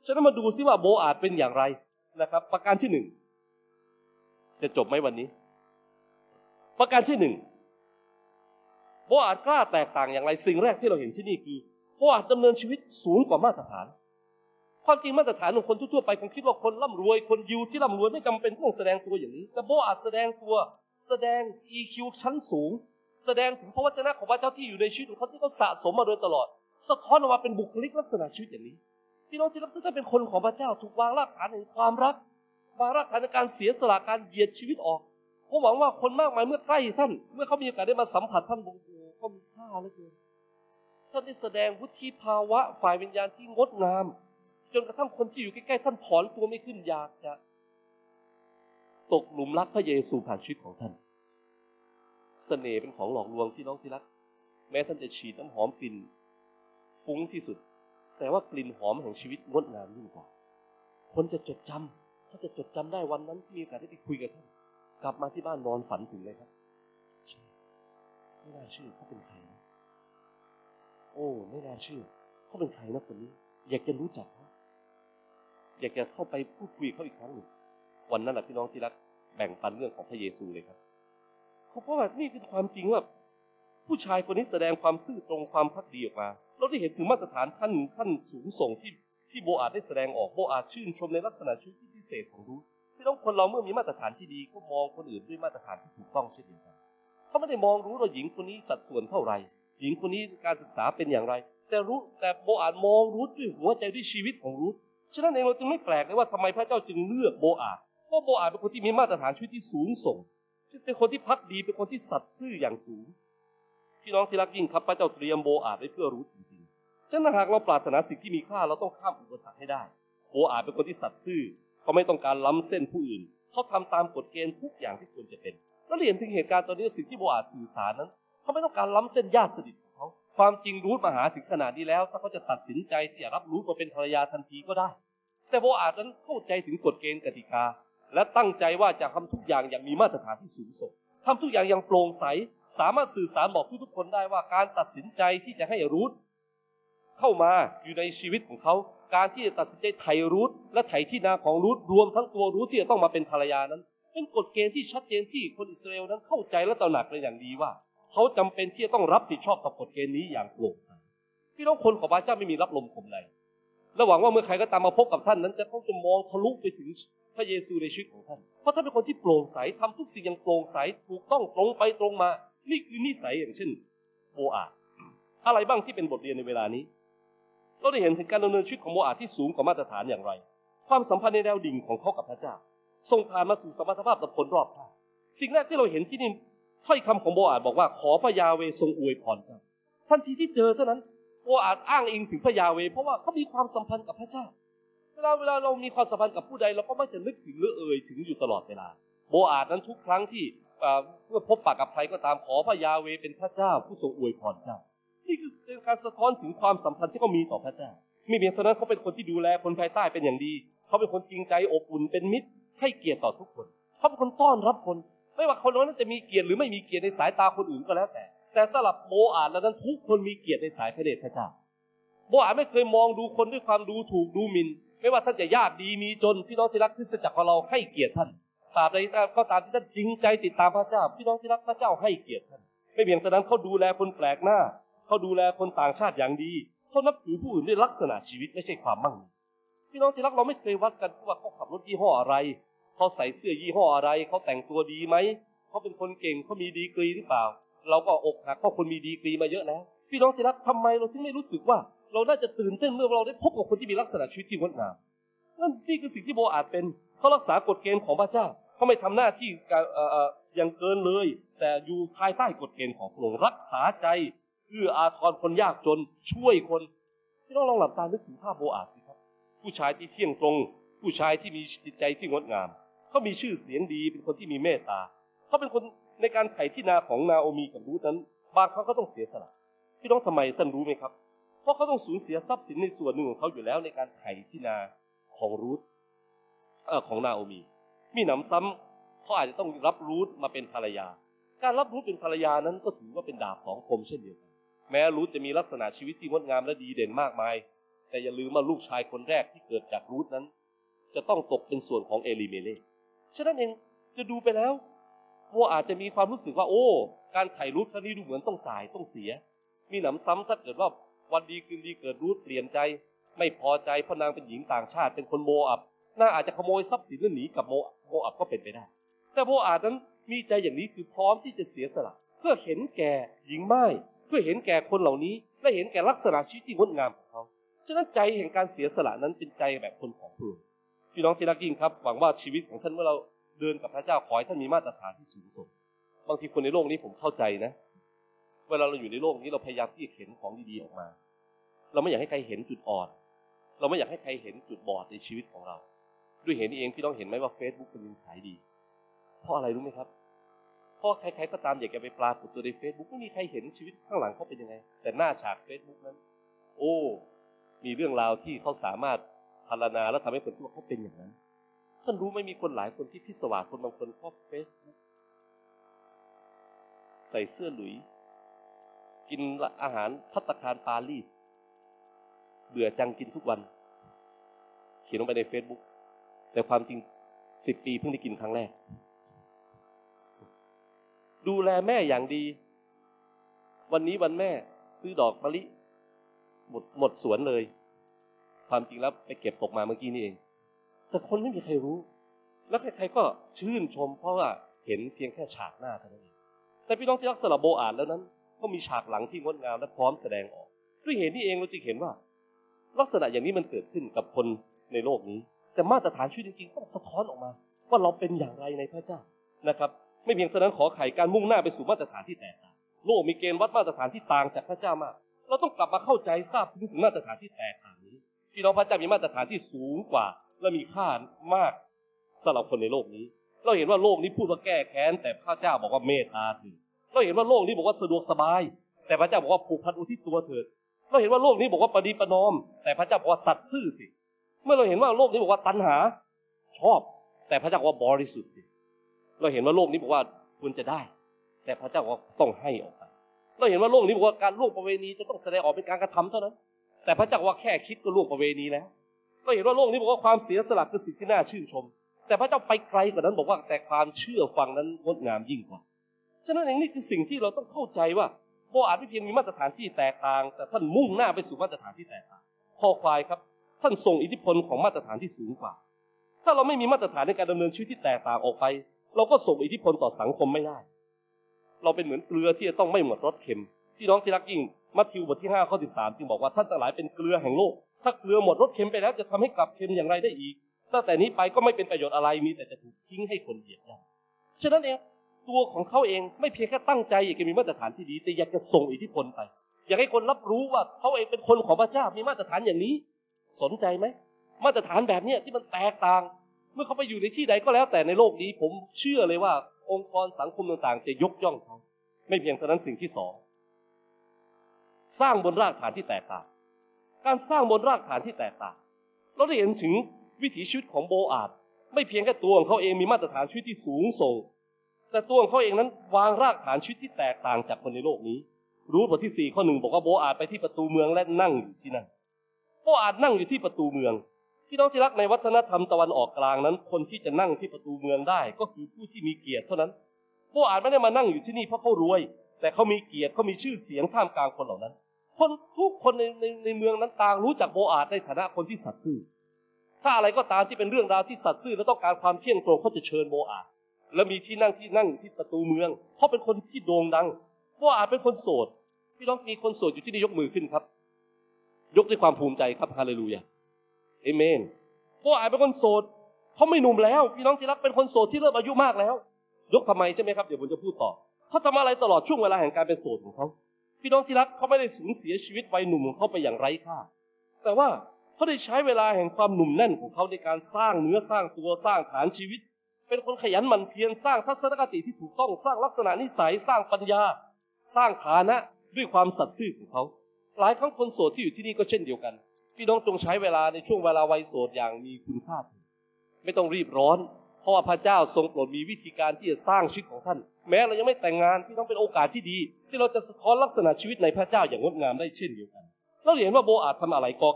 A: ฉะนั้นมาดูซิว่าโบอาซเป็นอย่างไรนะครับประการที่หนึ่งจะจบไหมวันนี้ประการที่หนึ่งโบอาซกล้าแตกต่างอย่างไรสิ่งแรกที่เราเห็นที่นี่คือโบอาซดำเนินชีวิตสูงกว่ามาตรฐานความจริงมาตรฐานของคนทั่วๆไปคงคิดว่าคนร่ำรวยคนยิวที่ร่ำรวยไม่จำเป็นต้องแสดงตัวอย่างนี้แต่โบอาซแสดงตัวแสดง EQ ชั้นสูงแสดงถึงพระวจนะของพระเจ้าที่อยู่ในชีวิตของเขาที่เขาสะสมมาโดยตลอดสะท้อนออกมาเป็นบุคลิกลักษณะชีวิตอย่างนี้พี่น้องที่รักทุกท่านเป็นคนของพระเจ้าถูกวางรากฐานแห่งความรักวางรากฐานในการเสียสละการเหยียดชีวิตออกผมหวังว่าคนมากมายเมื่อใกล้ท่านเมื่อเขามีโอกาสได้มาสัมผัสท่านบอกโอ้เขามีค่าเหลือเกินท่านได้แสดงวุฒิภาวะฝ่ายวิญญาณที่งดงามจนกระทั่งคนที่อยู่ใกล้ๆท่านถอนตัวไม่ขึ้นอยากจะตกหลุมรักพระเยซูผ่านชีวิตของท่านเสน่ห์เป็นของหลอกลวงพี่น้องที่รักแม้ท่านจะฉีดน้ำหอมกลิ่นฟุ้งที่สุดแต่ว่ากลิ่นหอมแห่งชีวิตงดงามยิ่งกว่าคนจะจดจำเขาจะจดจำได้วันนั้นที่มีโอกาสได้ไปคุยกับท่านกลับมาที่บ้านนอนฝันถึงเลยครับไม่น่าเชื่อเขาเป็นใครนะโอ้ไม่น่าเชื่อเขาเป็นใครนะคนนี้อยากจะรู้จักเขาอยากจะเข้าไปพูดคุยเขาอีกครั้งหนึ่งวันนั้นแหละพี่น้องที่รักแบ่งปันเรื่องของพระเยซูเลยครับเพราะว่านี่คือความจริงว่าผู้ชายคนนี้แสดงความซื่อตรงความภักดีออกมาเราได้เห็นถึงมาตรฐานท่านสูงส่งที่โบอาซได้แสดงออกโบอาซชื่นชมในลักษณะชีวิตที่พิเศษของรูธพี่น้องคนเราเมื่อมีมาตรฐานที่ดีก็มองคนอื่นด้วยมาตรฐานที่ถูกต้องเช่นเดียวกันเขาไม่ได้มองรู้ว่าหญิงคนนี้สัดส่วนเท่าไหร่หญิงคนนี้การศึกษาเป็นอย่างไรแต่โบอาซมองรูธด้วยหัวใจด้วยชีวิตของรูธฉะนั้นเองเราจึงไม่แปลกเลยว่าทำไมพระเจ้าจึงเลือกโบอาซเพราะโบอาซเป็นคนที่มีมาตรฐานชีวิตที่สูงส่งเป็นคนที่ภักดีเป็นคนที่สัตย์ซื่ออย่างสูงพี่น้องที่รักยิ่งครับพระเจ้าเตรียมโบอาซไว้เพื่อรูธจริงๆฉะนั้นหากเราปรารถนาสิ่งที่มีค่าเราต้องข้ามอุปสรรคให้ได้โบอาซเป็นคนที่สัตย์ซื่อเขาไม่ต้องการล้ำเส้นผู้อื่นเขาทำตามกฎเกณฑ์ทุกอย่างที่ควรจะเป็นแล้วเห็นถึงเหตุการณ์ตอนนี้สิ่งที่โบอาซสื่อสารนั้นเขาไม่ต้องการล้ำเส้นญาติสนิทของเขาความจริงรูธมาหาถึงขนาดนี้แล้วถ้าเขาจะตัดสินใจที่จะรับรูธมาเป็นภรรยาทันทีก็ได้แต่โบอาซนั้นเข้าใจถึงกฎเกณฑ์กติกาและตั้งใจว่าจะทำทุกอย่างอย่างมีมาตรฐานที่สูงส่งทำทุกอย่างอย่างโปร่งใสสามารถสื่อสารบอกทุกๆคนได้ว่าการตัดสินใจที่จะให้รูธเข้ามาอยู่ในชีวิตของเขาการที่จะตัดสินใจไถ่รูธและไถ่ที่นาของรูธรวมทั้งตัวรูธที่จะต้องมาเป็นภรรยานั้นเป็นกฎเกณฑ์ที่ชัดเจนที่คนอิสราเอลนั้นเข้าใจและตระหนักเป็นอย่างดีว่าเขาจำเป็นที่จะต้องรับผิดชอบต่อกฎเกณฑ์นี้อย่างโปร่งใสพี่น้องคนของพระเจ้าไม่มีรับลมคมในและหวังว่าเมื่อใครก็ตามมาพบกับท่านนั้นเขาจะมองทะลุไปถึงพระเยซูในชีวิตของท่านเพราะท่านเป็นคนที่โปร่งใสทำทุกสิ่งอย่างโปร่งใสถูกต้องตรงไปตรงมานี่คือนิสัยอย่างเช่นโบอาซอะไรบ้างที่เป็นบทเรียนในเวลานี้เราได้เห็นถึงการดำเนินชีวิตของโบอาซที่สูงกว่ามาตรฐานอย่างไรความสัมพันธ์ในแนวดิ่งของเขากับพระเจ้าส่งผ่านมาถึงสมรรถภาพต่อคนรอบข้างสิ่งแรกที่เราเห็นที่นี่ถ้อยคำของโบอาซบอกว่าขอพระยาเวทรงอวยพรเจ้าทันทีที่เจอเท่านั้นโบอาซอ้างอิงถึงพระยาเวเพราะว่าเขามีความสัมพันธ์กับพระเจ้าเวลาเรามีความสัมพันธ์กับผู้ใดเราก็มักจะนึกถึงหรือเอ่ยถึงอยู่ตลอดเวลาโบอาซนั้นทุกครั้งที่เมื่อพบปะกับใครก็ตามขอพระยาเวเป็นพระเจ้าผู้ทรงอวยพรเจ้านี่คือเป็นการสะท้อนถึงความสัมพันธ์ที่เขามีต่อพระเจ้าไม่เพียงเท่านั้นเขาเป็นคนที่ดูแลคนภายใต้เป็นอย่างดีเขาเป็นคนจริงใจอบอุ่นเป็นมิตรให้เกียรติต่อทุกคนเขาเป็นคนต้อนรับคนไม่ว่าคนนั้นจะมีเกียรติหรือไม่มีเกียรติในสายตาคนอื่นก็แล้วแต่สำหรับโบอาซแล้วนั้นทุกคนมีเกียรติในสายพระเดชพระเจ้าโบอาซไม่เคยมองดูคนด้วยความดูถูกดูหมิ่นไม่ว่าท่านจะยากดีมีจนพี่น้องที่รักคริสตจักรของเราให้เกียรติท่านตราบใดก็ตามที่ท่านจริงใจติดตามพระเจ้าพี่น้องที่รักพระเจ้าให้เกียรติท่านไม่เพียงแต่นั้นเขาดูแลคนแปลกหน้าเขาดูแลคนต่างชาติอย่างดีเขานับถือผู้อื่นด้วยลักษณะชีวิตไม่ใช่ความมั่งมีพี่น้องที่รักเราไม่เคยวัดกันว่าเขาขับรถยี่ห้ออะไรเขาใส่เสื้อยี่ห้ออะไรเขาแต่งตัวดีไหมเขาเป็นคนเก่งเขามีดีกรีหรือเปล่าเราก็อกหักเพราะคนมีดีกรีมาเยอะแล้วพี่น้องที่รักทำไมเราถึงไม่รู้สึกว่าเราน่าจะตื่นเต้นเมื่อเราได้พบกับคนที่มีลักษณะชีวิตที่งดงามนี่คือสิ่งที่โบอาซเป็นเขารักษากฎเกณฑ์ของพระเจ้าเขาไม่ทำหน้าที่อย่างเกินเลยแต่อยู่ภายใต้กฎเกณฑ์ของพระองค์รักษาใจเอื้ออาทรคนยากจนช่วยคนพี่น้องลองหลับตานึกถึงภาพโบอาซสิครับผู้ชายที่เที่ยงตรงผู้ชายที่มีจิตใจที่งดงามเขามีชื่อเสียงดีเป็นคนที่มีเมตตาเขาเป็นคนในการไถ่ที่นาของนาโอมีกับรูธนั้นบางครั้งเขาต้องเสียสละพี่น้องทำไมท่านรู้ไหมครับเพราะเขาต้องสูญเสียทรัพย์สินในส่วนหนึ่งของเขาอยู่แล้วในการไถ่ที่นาของรูธของนาโอมีมีหนำซ้ำเขาอาจจะต้องรับรูธมาเป็นภรรยาการรับรูธเป็นภรรยานั้นก็ถือว่าเป็นดาบสองคมเช่นเดียวกันแม้รูธจะมีลักษณะชีวิตที่งดงามและดีเด่นมากมายแต่อย่าลืมว่าลูกชายคนแรกที่เกิดจากรูทนั้นจะต้องตกเป็นส่วนของเอลิเมเลกฉะนั้นเองจะดูไปแล้วโบอาจจะมีความรู้สึกว่าโอ้การไถ่รูทครั้งนี้ดูเหมือนต้องจ่ายต้องเสียมีหนำซ้ำถ้าเกิดว่าวันดีคืนดีเกิดรูทเปลี่ยนใจไม่พอใจเพราะนางเป็นหญิงต่างชาติเป็นคนโมอับนางอาจจะขโมยทรัพย์สินแล้วหนีกับโมอับก็เป็นไปได้แต่โบอาจนั้นมีใจอย่างนี้คือพร้อมที่จะเสียสละเพื่อเห็นแก่หญิงม่ายเพื่อเห็นแก่คนเหล่านี้และเห็นแก่ลักษณะชีวิตที่งดงามของเขาฉะนั้นใจแห่งการเสียสละนั้นเป็นใจแบบคนของพระองค์พี่น้องที่รักยิ่งครับหวังว่าชีวิตของท่านเมื่อเราเดินกับพระเจ้าขอให้ท่านมีมาตรฐานที่สูงส่งบางทีคนในโลกนี้ผมเข้าใจนะเวลาเราอยู่ในโลกนี้เราพยายามที่จะเห็นของดีๆออกมาเราไม่อยากให้ใครเห็นจุดอ่อนเราไม่อยากให้ใครเห็นจุดบอดในชีวิตของเราด้วยเหตุนี้เองพี่น้องเห็นไหมว่า Facebook มันยังขายดีเพราะอะไรรู้ไหมครับเพราะใครๆก็ตามอยากจะไปปรากฏตัวใน Facebook ไม่มีใครเห็นชีวิตข้างหลังเขาเป็นยังไงแต่หน้าฉาก Facebook นั้นโอ้มีเรื่องราวที่เขาสามารถพรรณนาและทำให้คนคิดว่าเขาเป็นอย่างนั้นท่านรู้ไหมมีคนหลายคนที่พิศวาสคนบางคนชอบ Facebook ใส่เสื้อหลุยกินอาหารภัตตาคารปารีสเบื่อจังกินทุกวันเขียนลงไปใน Facebook แต่ความจริง10 ปีเพิ่งได้กินครั้งแรกดูแลแม่อย่างดีวันนี้วันแม่ซื้อดอกมะลิหมดสวนเลยความจริงแล้วไปเก็บตกมาเมื่อกี้นี่เองแต่คนไม่มีใครรู้แล้วใครๆก็ชื่นชมเพราะว่าเห็นเพียงแค่ฉากหน้าเท่านั้นเองแต่พี่น้องที่รักสลับโบอาดแล้วนั้นก็มีฉากหลังที่งดงามและพร้อมแสดงออกด้วยเหตุนี้เองเราจึงเห็นว่าลักษณะอย่างนี้มันเกิดขึ้นกับคนในโลกนี้แต่มาตรฐานชีวิตจริงๆต้องสะท้อนออกมาว่าเราเป็นอย่างไรในพระเจ้านะครับไม่เพียงเท่านั้นขอไขการมุ่งหน้าไปสู่มาตรฐานที่แตกต่างโลกมีเกณฑ์วัดมาตรฐานที่ต่างจากพระเจ้ามากเราต้องกลับมาเข้าใจทราบถึงมาตรฐานที่แตกต่างนี้พี่น้องพระเจ้ามีมาตรฐานที่สูงกว่าและมีค่ามากสำหรับคนในโลกนี้เราเห็นว่าโลกนี้พูดว่าแก้แค้นแต่พระเจ้าบอกว่าเมตตาเถิดเราเห็นว่าโลกนี้บอกว่าสะดวกสบายแต่พระเจ้าบอกว่าผูกพันอุทิศตัวเถิดเราเห็นว่าโลกนี้บอกว่าประนีประนอมแต่พระเจ้าบอกว่าสัตย์ซื่อสิเมื่อเราเห็นว่าโลกนี้บอกว่าตัณหาชอบแต่พระเจ้าบอกว่าบริสุทธิ์สิเราเห็นว่าโลกนี้บอกว่าควรจะได้แต่พระเจ้าบอกว่าต้องให้ออกไปเราเห็นว่าโลกนี้บอกว่าการล่วงประเวณีจะต้องแสดงออกเป็นการกระทำเท่านั้นแต่พระเจ้าบอกว่าแค่คิดก็ล่วงประเวณีแล้วเราเห็นว่าโลกนี้บอกว่าความเสียสละคือสิ่งที่น่าชื่นชมแต่พระเจ้าไปไกลกว่านั้นบอกว่าแต่ความเชื่อฟังนั้นงดงามยิ่งกว่าฉะนั้นเองนี่คือสิ่งที่เราต้องเข้าใจว่าโบอาจไม่เพียงมีมาตรฐานที่แตกต่างแต่ท่านมุ่งหน้าไปสู่มาตรฐานที่แตกต่างข้อควายครับท่านทรงอิทธิพลของมาตรฐานที่สูงกว่าถ้าเราไม่มีมาตรฐานในการดำเนินชีวิตที่แตกต่างออกไปเราก็ส่งอิทธิพลต่อสังคมไม่ได้เราเป็นเหมือนเกลือที่จะต้องไม่หมดรสเค็มพี่น้องที่รักยิ่งมัทธิวบทที่5ข้อ13จึงบอกว่าท่านทั้งหลายเป็นเกลือแห่งโลกถ้าเกลือหมดรสเค็มไปแล้วจะทำให้กลับเค็มอย่างไรได้อีกตั้งแต่นี้ไปก็ไม่เป็นประโยชน์อะไรมีแต่จะถูกทิ้งให้คนเหยียบย่ำฉะนั้นเองตัวของเขาเองไม่เพียงแค่ตั้งใจอยากจะมีมาตรฐานที่ดีแต่อยากจะส่งอิทธิพลไปอยากให้คนรับรู้ว่าเขาเองเป็นคนของพระเจ้ามีมาตรฐานอย่างนี้สนใจไหมมาตรฐานแบบนี้ที่มันแตกต่างเมื่อเขาไปอยู่ในที่ใดก็แล้วแต่ในโลกนี้ผมเชื่อเลยว่าองค์กรสังคมต่างๆจะยกย่องเขาไม่เพียงเท่านั้นสิ่งที่สองสร้างบนรากฐานที่แตกต่างการสร้างบนรากฐานที่แตกต่างเราได้เห็นถึงวิถีชีวิตของโบอาดไม่เพียงแค่ตัวของเขาเองมีมาตรฐานชีวิตที่สูงส่งแต่ตัวของเขาเองนั้นวางรากฐานชีวิตที่แตกต่างจากคนในโลกนี้รูทบทที่4ข้อ1บอกว่าโบอาดไปที่ประตูเมืองและนั่งอยู่ที่นั่นโบอาดนั่งอยู่ที่ประตูเมืองพี่น้องที่รักในวัฒนธรรมตะวันออกกลางนั้นคนที่จะนั่งที่ประตูเมืองได้ก็คือผู้ที่มีเกียรติเท่านั้นโบอาดไม่ได้มานั่งอยู่ที่นี่เพราะเขารวยแต่เขามีเกียรติเขามีชื่อเสียงท่ามกลางคนเหล่านั้นคนทุกคนในเมืองนั้นต่างรู้จักโบอาดในฐานะคนที่สัตย์ซื่อถ้าอะไรก็ตามที่เป็นเรื่องราวที่สัตย์ซื่อและต้องการความเที่ยงตรงเขาจะเชิญโบอาดและมีที่นั่งที่ประตูเมืองเพราะเป็นคนที่โด่งดังโบอาดเป็นคนโสดพี่น้องมีคนโสดอยู่ที่นี่ยกมือขึ้นครับยกด้วยความภูมิใจครับฮาเลลูยาเอเมนโบอาดเป็นคนโสดเขาไม่หนุ่มแล้วพี่น้องที่รักเป็นคนโสดที่เริ่มอายุมากแล้วยกทำไมใช่ไหมครับเดี๋ยวผมจะพูดต่อเขาทำอะไรตลอดช่วงเวลาแห่งการเป็นโสดของเขาพี่น้องที่รักเขาไม่ได้สูญเสียชีวิตวัยหนุ่มของเขาไปอย่างไร้ค่าแต่ว่าเขาได้ใช้เวลาแห่งความหนุ่มแน่นของเขาในการสร้างเนื้อสร้างตัวสร้างฐานชีวิตเป็นคนขยันหมั่นเพียรสร้างทัศนคติที่ถูกต้องสร้างลักษณะนิสัยสร้างปัญญาสร้างฐานะด้วยความสัตย์ซื่อของเขาหลายครั้งคนโสดที่อยู่ที่นี่ก็เช่นเดียวกันพี่น้องจงใช้เวลาในช่วงเวลาวัยโสดอย่างมีคุณค่าไม่ต้องรีบร้อนเพราะว่าพระเจ้าทรงโปรดมีวิธีการที่จะสร้างชีวิตของท่านแม้เรายังไม่แต่งงานพี่น้องเป็นโอกาสที่ดีที่เราจะสะท้อนลักษณะชีวิตในพระเจ้าอย่างงดงามได้เช่นเดียวกันเราเห็นว่าโบอาดทำอะไรกอไก่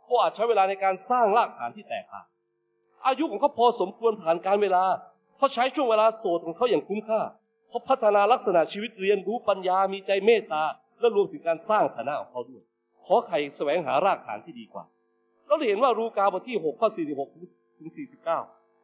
A: เขาอาจใช้เวลาในการสร้างรากฐานที่แตกต่างอายุของเขาพอสมควรผ่านการเวลาเขาใช้ช่วงเวลาโสดของเขาอย่างคุ้มค่าเขาพัฒนาลักษณะชีวิตเรียนรู้ปัญญามีใจเมตตาและรวมถึงการสร้างฐานะของเขาด้วยขอไข่แสวงหารากฐานที่ดีกว่าเราเห็นว่าลูกาบทที่6ข้อ46ถึง49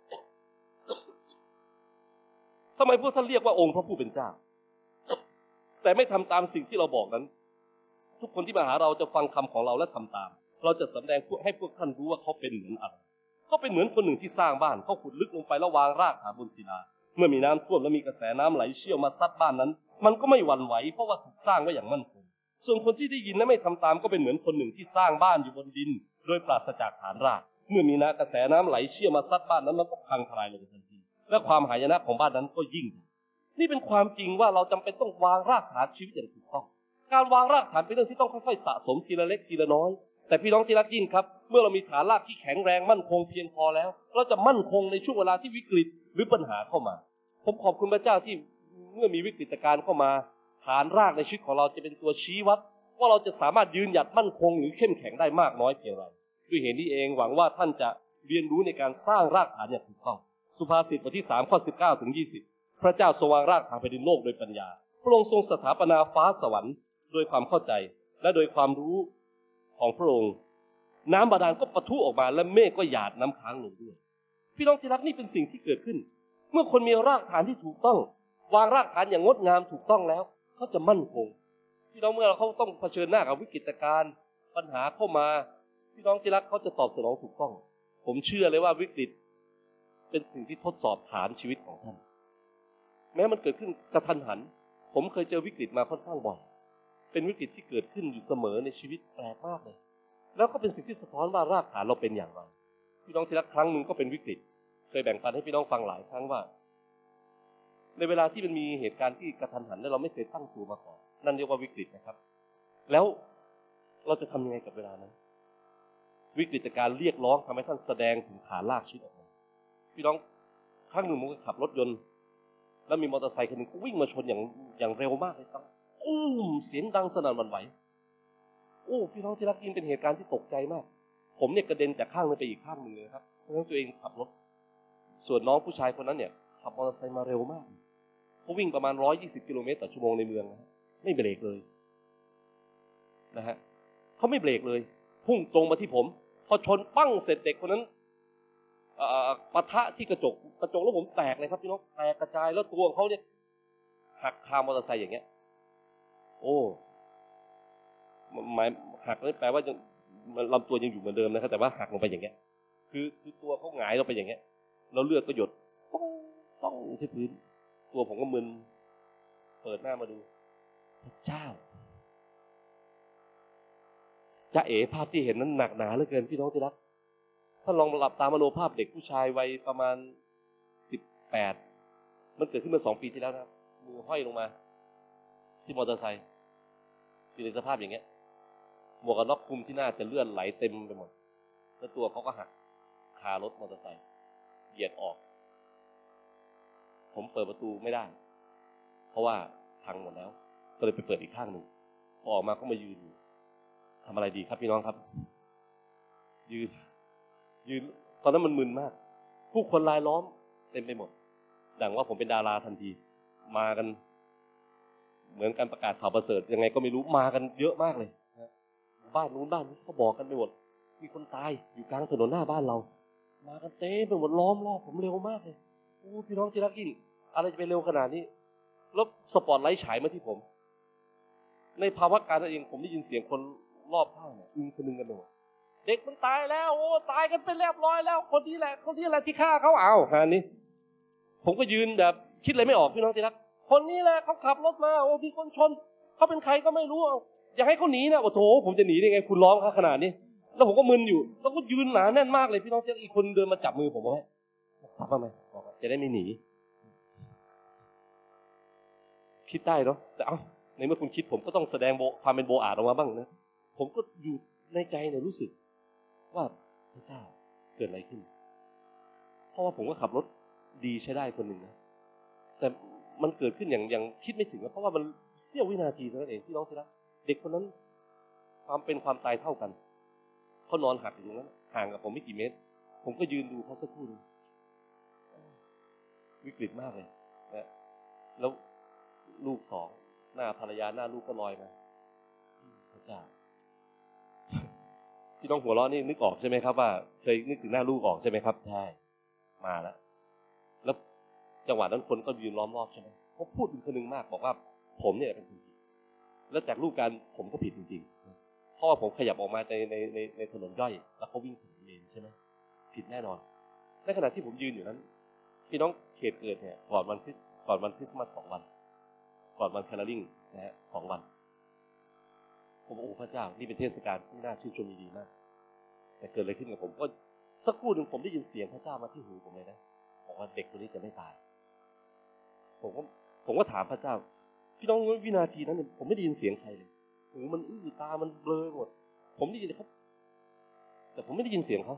A: ทำไมพวกท่านเรียกว่าองค์พระผู้เป็นเจ้าแต่ไม่ทำตามสิ่งที่เราบอกนั้นทุกคนที่มาหาเราจะฟังคำของเราและทำตามเราจะแสดงให้พวกท่านรู้ว่าเขาเป็นเหมือนอะไรเขาเป็นเหมือนคนหนึ่งที่สร้างบ้านเขาขุดลึกลงไปแล้ววางรากฐานบนศิลาเมื่อมีน้ำท่วมและมีกระแสน้ำไหลเชี่ยวมาซัดบ้านนั้นมันก็ไม่หวั่นไหวเพราะว่าถูกสร้างไว้อย่างมั่นคงส่วนคนที่ได้ยินและไม่ทำตามก็เป็นเหมือนคนหนึ่งที่สร้างบ้านอยู่บนดินโดยปราศจากฐานรากเมื่อมีกระแสน้ำไหลเชี่ยวมาซัดบ้านนั้นมันก็พังทลายลงทันทีและความหายนะของบ้านนั้นก็ยิ่งนี่เป็นความจริงว่าเราจำเป็นต้องวางรากฐานชีวิตอย่างถูกต้องการวางรากฐานเป็นเรื่องที่ต้องค่อยๆสะสมทีละเล็กทีละน้อยแต่พี่น้องที่รักยิ่งครับเมื่อเรามีฐานรากที่แข็งแรงมั่นคงเพียงพอแล้วเราจะมั่นคงในช่วงเวลาที่วิกฤตหรือปัญหาเข้ามาผมขอบคุณพระเจ้าที่เมื่อมีวิกฤตการณ์เข้ามาฐานรากในชีวิตของเราจะเป็นตัวชี้วัดว่าเราจะสามารถยืนหยัดมั่นคงหรือเข้มแข็งได้มากน้อยเพียงไรด้วยเหตุนี้เองหวังว่าท่านจะเรียนรู้ในการสร้างรากฐานอย่างถูกต้องสุภาษิตบทที่3ข้อ19ถึง20พระเจ้าทรงวางรากฐานแผ่นดินโลกโดยปัญญาพระองค์ทรงสถาปนาฟ้าสวรรค์โดยความเข้าใจและโดยความรู้ของพระองค์น้ำบาดาลก็ปะทุออกมาและเมฆก็หยาดน้ำค้างลงด้วยพี่น้องที่รักนี่เป็นสิ่งที่เกิดขึ้นเมื่อคนมีรากฐานที่ถูกต้องวางรากฐานอย่างงดงามถูกต้องแล้วเขาจะมั่นคงพี่น้องเมื่อเขาต้องเผชิญหน้ากับวิกฤตการณ์ปัญหาเข้ามาพี่น้องที่รักเขาจะตอบสนองถูกต้องผมเชื่อเลยว่าวิกฤตเป็นสิ่งที่ทดสอบฐานชีวิตของท่านแม้มันเกิดขึ้นกระทันหันผมเคยเจอวิกฤตมาค่อนข้างบ่อยเป็นวิกฤตที่เกิดขึ้นอยู่เสมอในชีวิตแปลกมากเลยแล้วก็เป็นสิ่งที่สะท้อนว่ารากฐานเราเป็นอย่างไรพี่น้องที่รักครั้งหนึ่งก็เป็นวิกฤตเคยแบ่งปันให้พี่น้องฟังหลายครั้งว่าในเวลาที่มันมีเหตุการณ์ที่กระทันหันและเราไม่เคยตั้งตัวมาก่อนนั่นเรียกว่าวิกฤตนะครับแล้วเราจะทำยังไงกับเวลานั้นวิกฤตการณ์เรียกร้องทำให้ท่านแสดงถึงฐานรากชีวิตออกมาพี่น้องครั้งหนึ่งผมขับรถยนต์แล้วมีมอเตอร์ไซค์คนหนึ่งเขาวิ่งมาชนอย่างเร็วมากเลยครับเสียงดังสนั่นหวั่นไหวพี่น้องที่รักยิ่งเป็นเหตุการณ์ที่ตกใจมากผมเนี่ยกระเด็นจากข้างนึงไปอีกข้างหนึ่งเลยครับเพราะตัวเองขับรถส่วนน้องผู้ชายคนนั้นเนี่ยขับมอเตอร์ไซค์มาเร็วมากเขาวิ่งประมาณ120 กิโลเมตรต่อชั่วโมงในเมืองนะไม่เบรกเลยนะฮะเขาไม่เบรกเลยพุ่งตรงมาที่ผมพอชนปั้งเสร็จเด็กคนนั้นปะทะที่กระจกแล้วผมแตกเลยครับพี่น้องแตกกระจายแล้วตัวของเขาเนี่ยหักคามอเตอร์ไซค์อย่างเงี้ยหมายหักนี่แปลว่าลำตัวยังอยู่เหมือนเดิมนะครับแต่ว่าหักลงไปอย่างเงี้ยคือตัวเขาหงายลงไปอย่างเงี้ยแล้วเลือดก็หยดต้องที่พื้นตัวผมก็มึนเปิดหน้ามาดูพระเจ้าจ๊ะเอ๋ภาพที่เห็นนั้นหนักหนาเหลือเกินพี่น้องที่รักถ้าลองหลับตามโนภาพเด็กผู้ชายวัยประมาณ18มันเกิดขึ้นมา2 ปีที่แล้วนะครับมือห้อยลงมาที่มอเตอร์ไซค์อยู่ในสภาพอย่างเงี้ยหมวกกันน็อกคลุมที่หน้าจะเลือดไหลเต็มไปหมดแล้วตัวเขาก็หักคารถมอเตอร์ไซค์เหยียดออกผมเปิดประตูไม่ได้เพราะว่าพังหมดแล้วก็เลยไปเปิดอีกข้างหนึ่งพอออกมาก็มายืนทำอะไรดีครับพี่น้องครับยืนตอนนั้นมันมึนมากผู้คนรายล้อมเต็มไปหมดดังว่าผมเป็นดาราทันทีมากันเหมือนการประกาศข่าวประเสริฐยังไงก็ไม่รู้มากันเยอะมากเลยบ้านนู้นบ้านนี้เขาบอกกันไปหมดมีคนตายอยู่กลางถนนหน้าบ้านเรามากันเต็มไปหมดล้อมรอบผมเร็วมากเลยพี่น้องที่รักยิ่งอะไรจะไปเร็วขนาดนี้แล้วสปอตไลท์ฉายมาที่ผมในภาวะการนั้นเองผมได้ยินเสียงคนรอบข้างเนี่ยคนนึงกันหมดเด็กมันตายแล้วตายกันไปเรียบร้อยแล้วคนนี้แหละที่ฆ่าเขางานนี้ผมก็ยืนแบบคิดอะไรไม่ออกพี่น้องที่รักคนนี้แหละเขาขับรถมามีคนชนเขาเป็นใครก็ไม่รู้อยากให้เขาหนีนะโถผมจะหนีได้ไงคุณร้องขนาดนี้แล้วผมก็มึนอยู่แล้วก็ยืนหนาแน่นมากเลยพี่น้องที่รักอีกคนเดินมาจับมือผมไว้จับมาไหมบอกจะได้ไม่หนีคิดได้เนาะแต่ในเมื่อคุณคิดผมก็ต้องแสดงความเป็นโบอาดออกมาบ้างนะผมก็อยู่ในใจเนี่ยรู้สึกว่าพระเจ้าเกิดอะไรขึ้นเพราะว่าผมก็ขับรถดีใช้ได้คนหนึ่งนะแต่มันเกิดขึ้นอย่างคิดไม่ถึงเพราะว่ามันเสี้ยววินาทีเท่านั้นเองที่น้องที่รักเด็กคนนั้นความเป็นความตายเท่ากันเขานอนหักอยู่นั้นห่างกับผมไม่กี่เมตรผมก็ยืนดูเขาสักครู่นึงวิกฤตมากเลยนะแล้วลูกสองหน้าภรรยาหน้าลูกก็ลอยมาพระเจ้าพี่น้องหัวเราะนี่นึกออกใช่ไหมครับว่าเคยนึกถึงหน้าลูกออกใช่ไหมครับใช่มาแล้วจังหวะนั้นคนก็ยืนล้อมรอบใช่ไหมเขาพูดถึงคนนึงมากบอกว่าผมเนี่ยเป็นคนผิดแล้วจากรูปการผมก็ผิดจริงๆเพราะว่าผมขยับออกมาในถนนย่อยแล้วเขาวิ่งถึงเลนใช่ไหมผิดแน่นอนในขณะที่ผมยืนอยู่นั้นพี่น้องเหตุเกิดเนี่ยก่อนวันคริสต์มาส2 วันก่อนวันแคโรลิ่งนะฮะ2 วันผมโอ้พระเจ้านี่เป็นเทศกาลที่น่าชื่นชมดีมากแต่เกิดอะไรขึ้นกับผมก็สักครู่หนึ่งผมได้ยินเสียงพระเจ้ามาที่หูผมเลยนะบอกว่าเด็กคนนี้จะไม่ตายผมก็ถามพระเจ้าพี่น้องวินาทีนั้นผมไม่ได้ยินเสียงใครเลยหูมันตามันเบลอหมดผมได้ยินเขาแต่ผมไม่ได้ยินเสียงเขา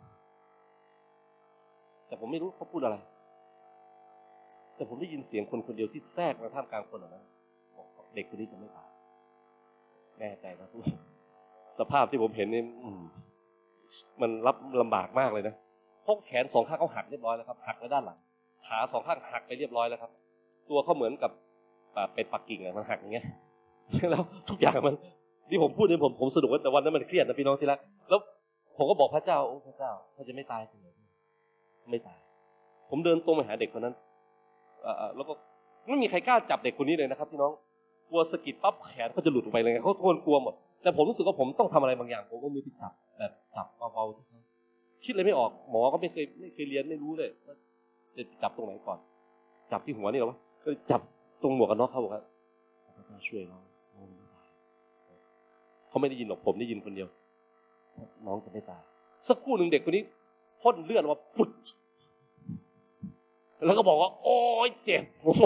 A: แต่ผมไม่รู้เขาพูดอะไรแต่ผมได้ยินเสียงคนคนเดียวที่แทรกมาท่ามกลางคนเหล่านั้นบอกเด็กคนนี้จะไม่ตายแน่ใจนะทุกสภาพที่ผมเห็นนี่มันรับลำบากมากเลยนะเพราะแขน2 ข้างเขาหักเรียบร้อยแล้วครับหักไปด้านหลังขา2 ข้างหักไปเรียบร้อยแล้วครับตัวเขาเหมือนกับเป็ดปักกิ่งมันหักอย่างเงี้ยแล้วทุกอย่างมันที่ผมพูดเนี่ยผมสนุกแต่วันนั้นมันเครียดนะพี่น้องที่รักแล้วผมก็บอกพระเจ้าโอ้พระเจ้าเขาจะไม่ตายจริงเหรอไม่ตายผมเดินตรงไปหาเด็กคนนั้นแล้วก็ไม่มีใครกล้าจับเด็กคนนี้เลยนะครับพี่น้องกลัวสะกิดปั๊บแขนเขาจะหลุดออกไปเลยเขาทุกคนกลัวหมดแต่ผมรู้สึกว่าผมต้องทำอะไรบางอย่างผมก็มือไปจับแบบจับเบาๆคิดอะไรไม่ออกหมอก็ไม่เคยเรียนไม่รู้เลยว่าจะจับตรงไหนก่อนจับที่หัวนี่หรอวะก็จับตรงหมวกกันน็อกเขาบอกว่าพระเจ้าช่วยน้องไม่ตายเขาไม่ได้ยินหรอกผมได้ยินคนเดียวน้องจะไม่ตายสักครู่หนึ่งเด็กคนนี้พ่นเลือดออกมาฟุดแล้วก็บอกว่าโอ๊ยเจ็บ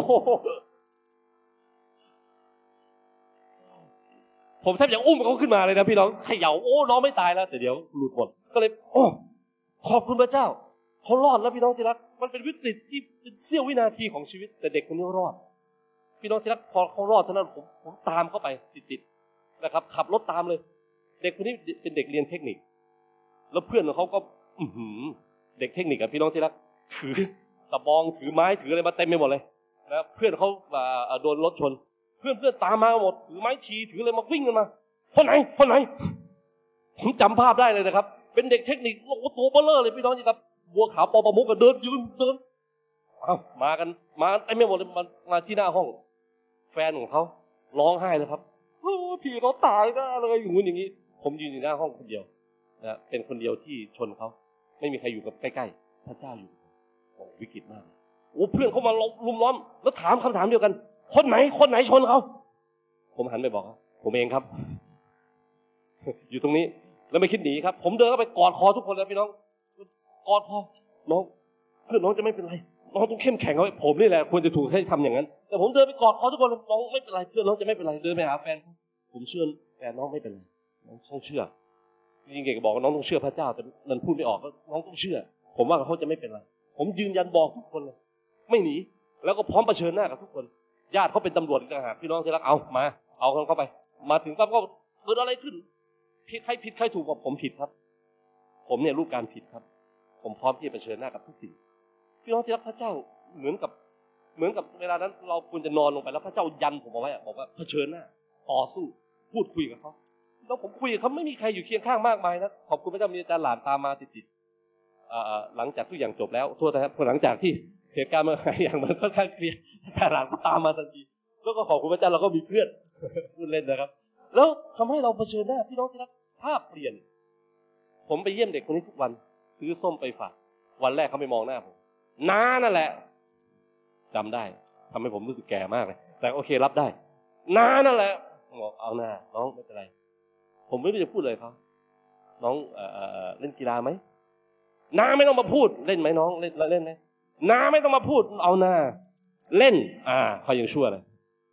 A: ผมแทบจะอุ้มเขาขึ้นมาเลยนะพี่น้องเขย่าโอ้น้องไม่ตายแล้วแต่เดี๋ยวหลุดหมดก็เลยโอ้ขอบคุณพระเจ้าเขารอดแล้วพี่น้องที่รักมันเป็นวิกฤตที่เป็นเสี้ยววินาทีของชีวิตแต่เด็กคนนี้รอดพี่น้องที่รักพอเขารอดเท่านั้นผมตามเข้าไปติดนะครับขับรถตามเลยเด็กคนนี้เป็นเด็กเรียนเทคนิคแล้วเพื่อนของเขาก็เด็กเทคนิคกับพี่น้องที่รักถือตะบองถือไม้ถืออะไรมาเต็มไปหมดเลยนะเพื่อนเขาโดนรถชนเพื่อนตามมาหมดถือไม้ชีถืออะไรมาวิ่งกันมาคนไหนผมจำภาพได้เลยนะครับเป็นเด็กเทคนิคโอ้ตัวเบลอเลยพี่น้องครับบัวขาวปอประมุกก็เดินมากันเต็มไปหมดเลยมาที่หน้าห้องแฟนของเขาร้องไห้เลยครับพี่เขาตายได้เลยอย่างงู้นอย่างนี้ผมยืนอยู่หน้าห้องคนเดียวนะเป็นคนเดียวที่ชนเขาไม่มีใครอยู่กับใกล้ๆพระเจ้าอยู่โอ้วิกฤตมากโอ้เพื่อนเขามาลุมล้อมแล้วถามคำถามเดียวกันคนไหนชนเขาผมหันไปบอกผมเองครับอยู่ตรงนี้แล้วไม่คิดหนีครับผมเดินเข้าไปกอดคอทุกคนเลยพี่น้องกอดคอน้องเพื่อนน้องจะไม่เป็นไรน้องต้องเข้มแข็งเอาไว้ผมนี่แหละควรจะถูกให้ทำอย่างนั้นแต่ผมเดินไปกอดคอทุกคนน้องไม่เป็นไรเพื่อนน้องจะไม่เป็นไรเดินไปหาแฟนผมเชื่อแฟนน้องไม่เป็นไรน้องต้องเชื่อจริงๆเก่งบอกว่าน้องต้องเชื่อพระเจ้าแต่มันพูดไม่ออกก็น้องต้องเชื่อผมว่าเขาจะไม่เป็นไรผมยืนยันบอกทุกคนเลยไม่หนีแล้วก็พร้อมเผชิญหน้ากับทุกคนญาติเขาเป็นตำรวจอีกต่างหากพี่น้องที่รักเอาเข้าไปมาถึงปั๊บก็เกิดอะไรขึ้นใครผิดใครถูกผมผิดครับผมเนี่ยรูปการผิดครับผมพร้อมที่จะเผชิญหน้ากับทุกสิ่งพี่น้องที่รักพระเจ้าเหมือนกับเวลานั้นเราควรจะนอนลงไปแล้วพระเจ้ายันผมเอาไว้บอกว่าเผชิญหน้าต่อสู้พูดคุยกับเขาแล้วผมคุยกับเขาไม่มีใครอยู่เคียงข้างมากมายนะขอบคุณพระเจ้ามีอาจารย์หลานตามมาติดหลังจากทุกอย่างจบแล้วโทษนะครับหลังจากที่เหตุการณ์มันอย่างมันค่อนข้างเคลียร์อาจารย์หลานก็ตามมาทันทีแล้วก็ขอบคุณพระเจ้าเราก็มีเพื่อนพูดเล่นนะครับแล้วทำให้เราเผชิญหน้าพี่น้องที่รักภาพเปลี่ยนผมไปเยี่ยมเด็กคนนี้ทุกวันซื้อส้มไปฝากวันแรกเขาไม่มองหน้าผมน้านั่นแหละจำได้ทำให้ผมรู้สึกแก่มากเลยแต่โอเครับได้น้านั่นแหละบอกเอาหน้าน้องไม่เป็นไรผมไม่รู้จะพูดเลยเขาน้องเล่นกีฬาไหมน้าไม่ต้องมาพูดเล่นไหมน้องเล่นไหมน้าไม่ต้องมาพูดเอาหน้าเล่นเขายังชั่วเลย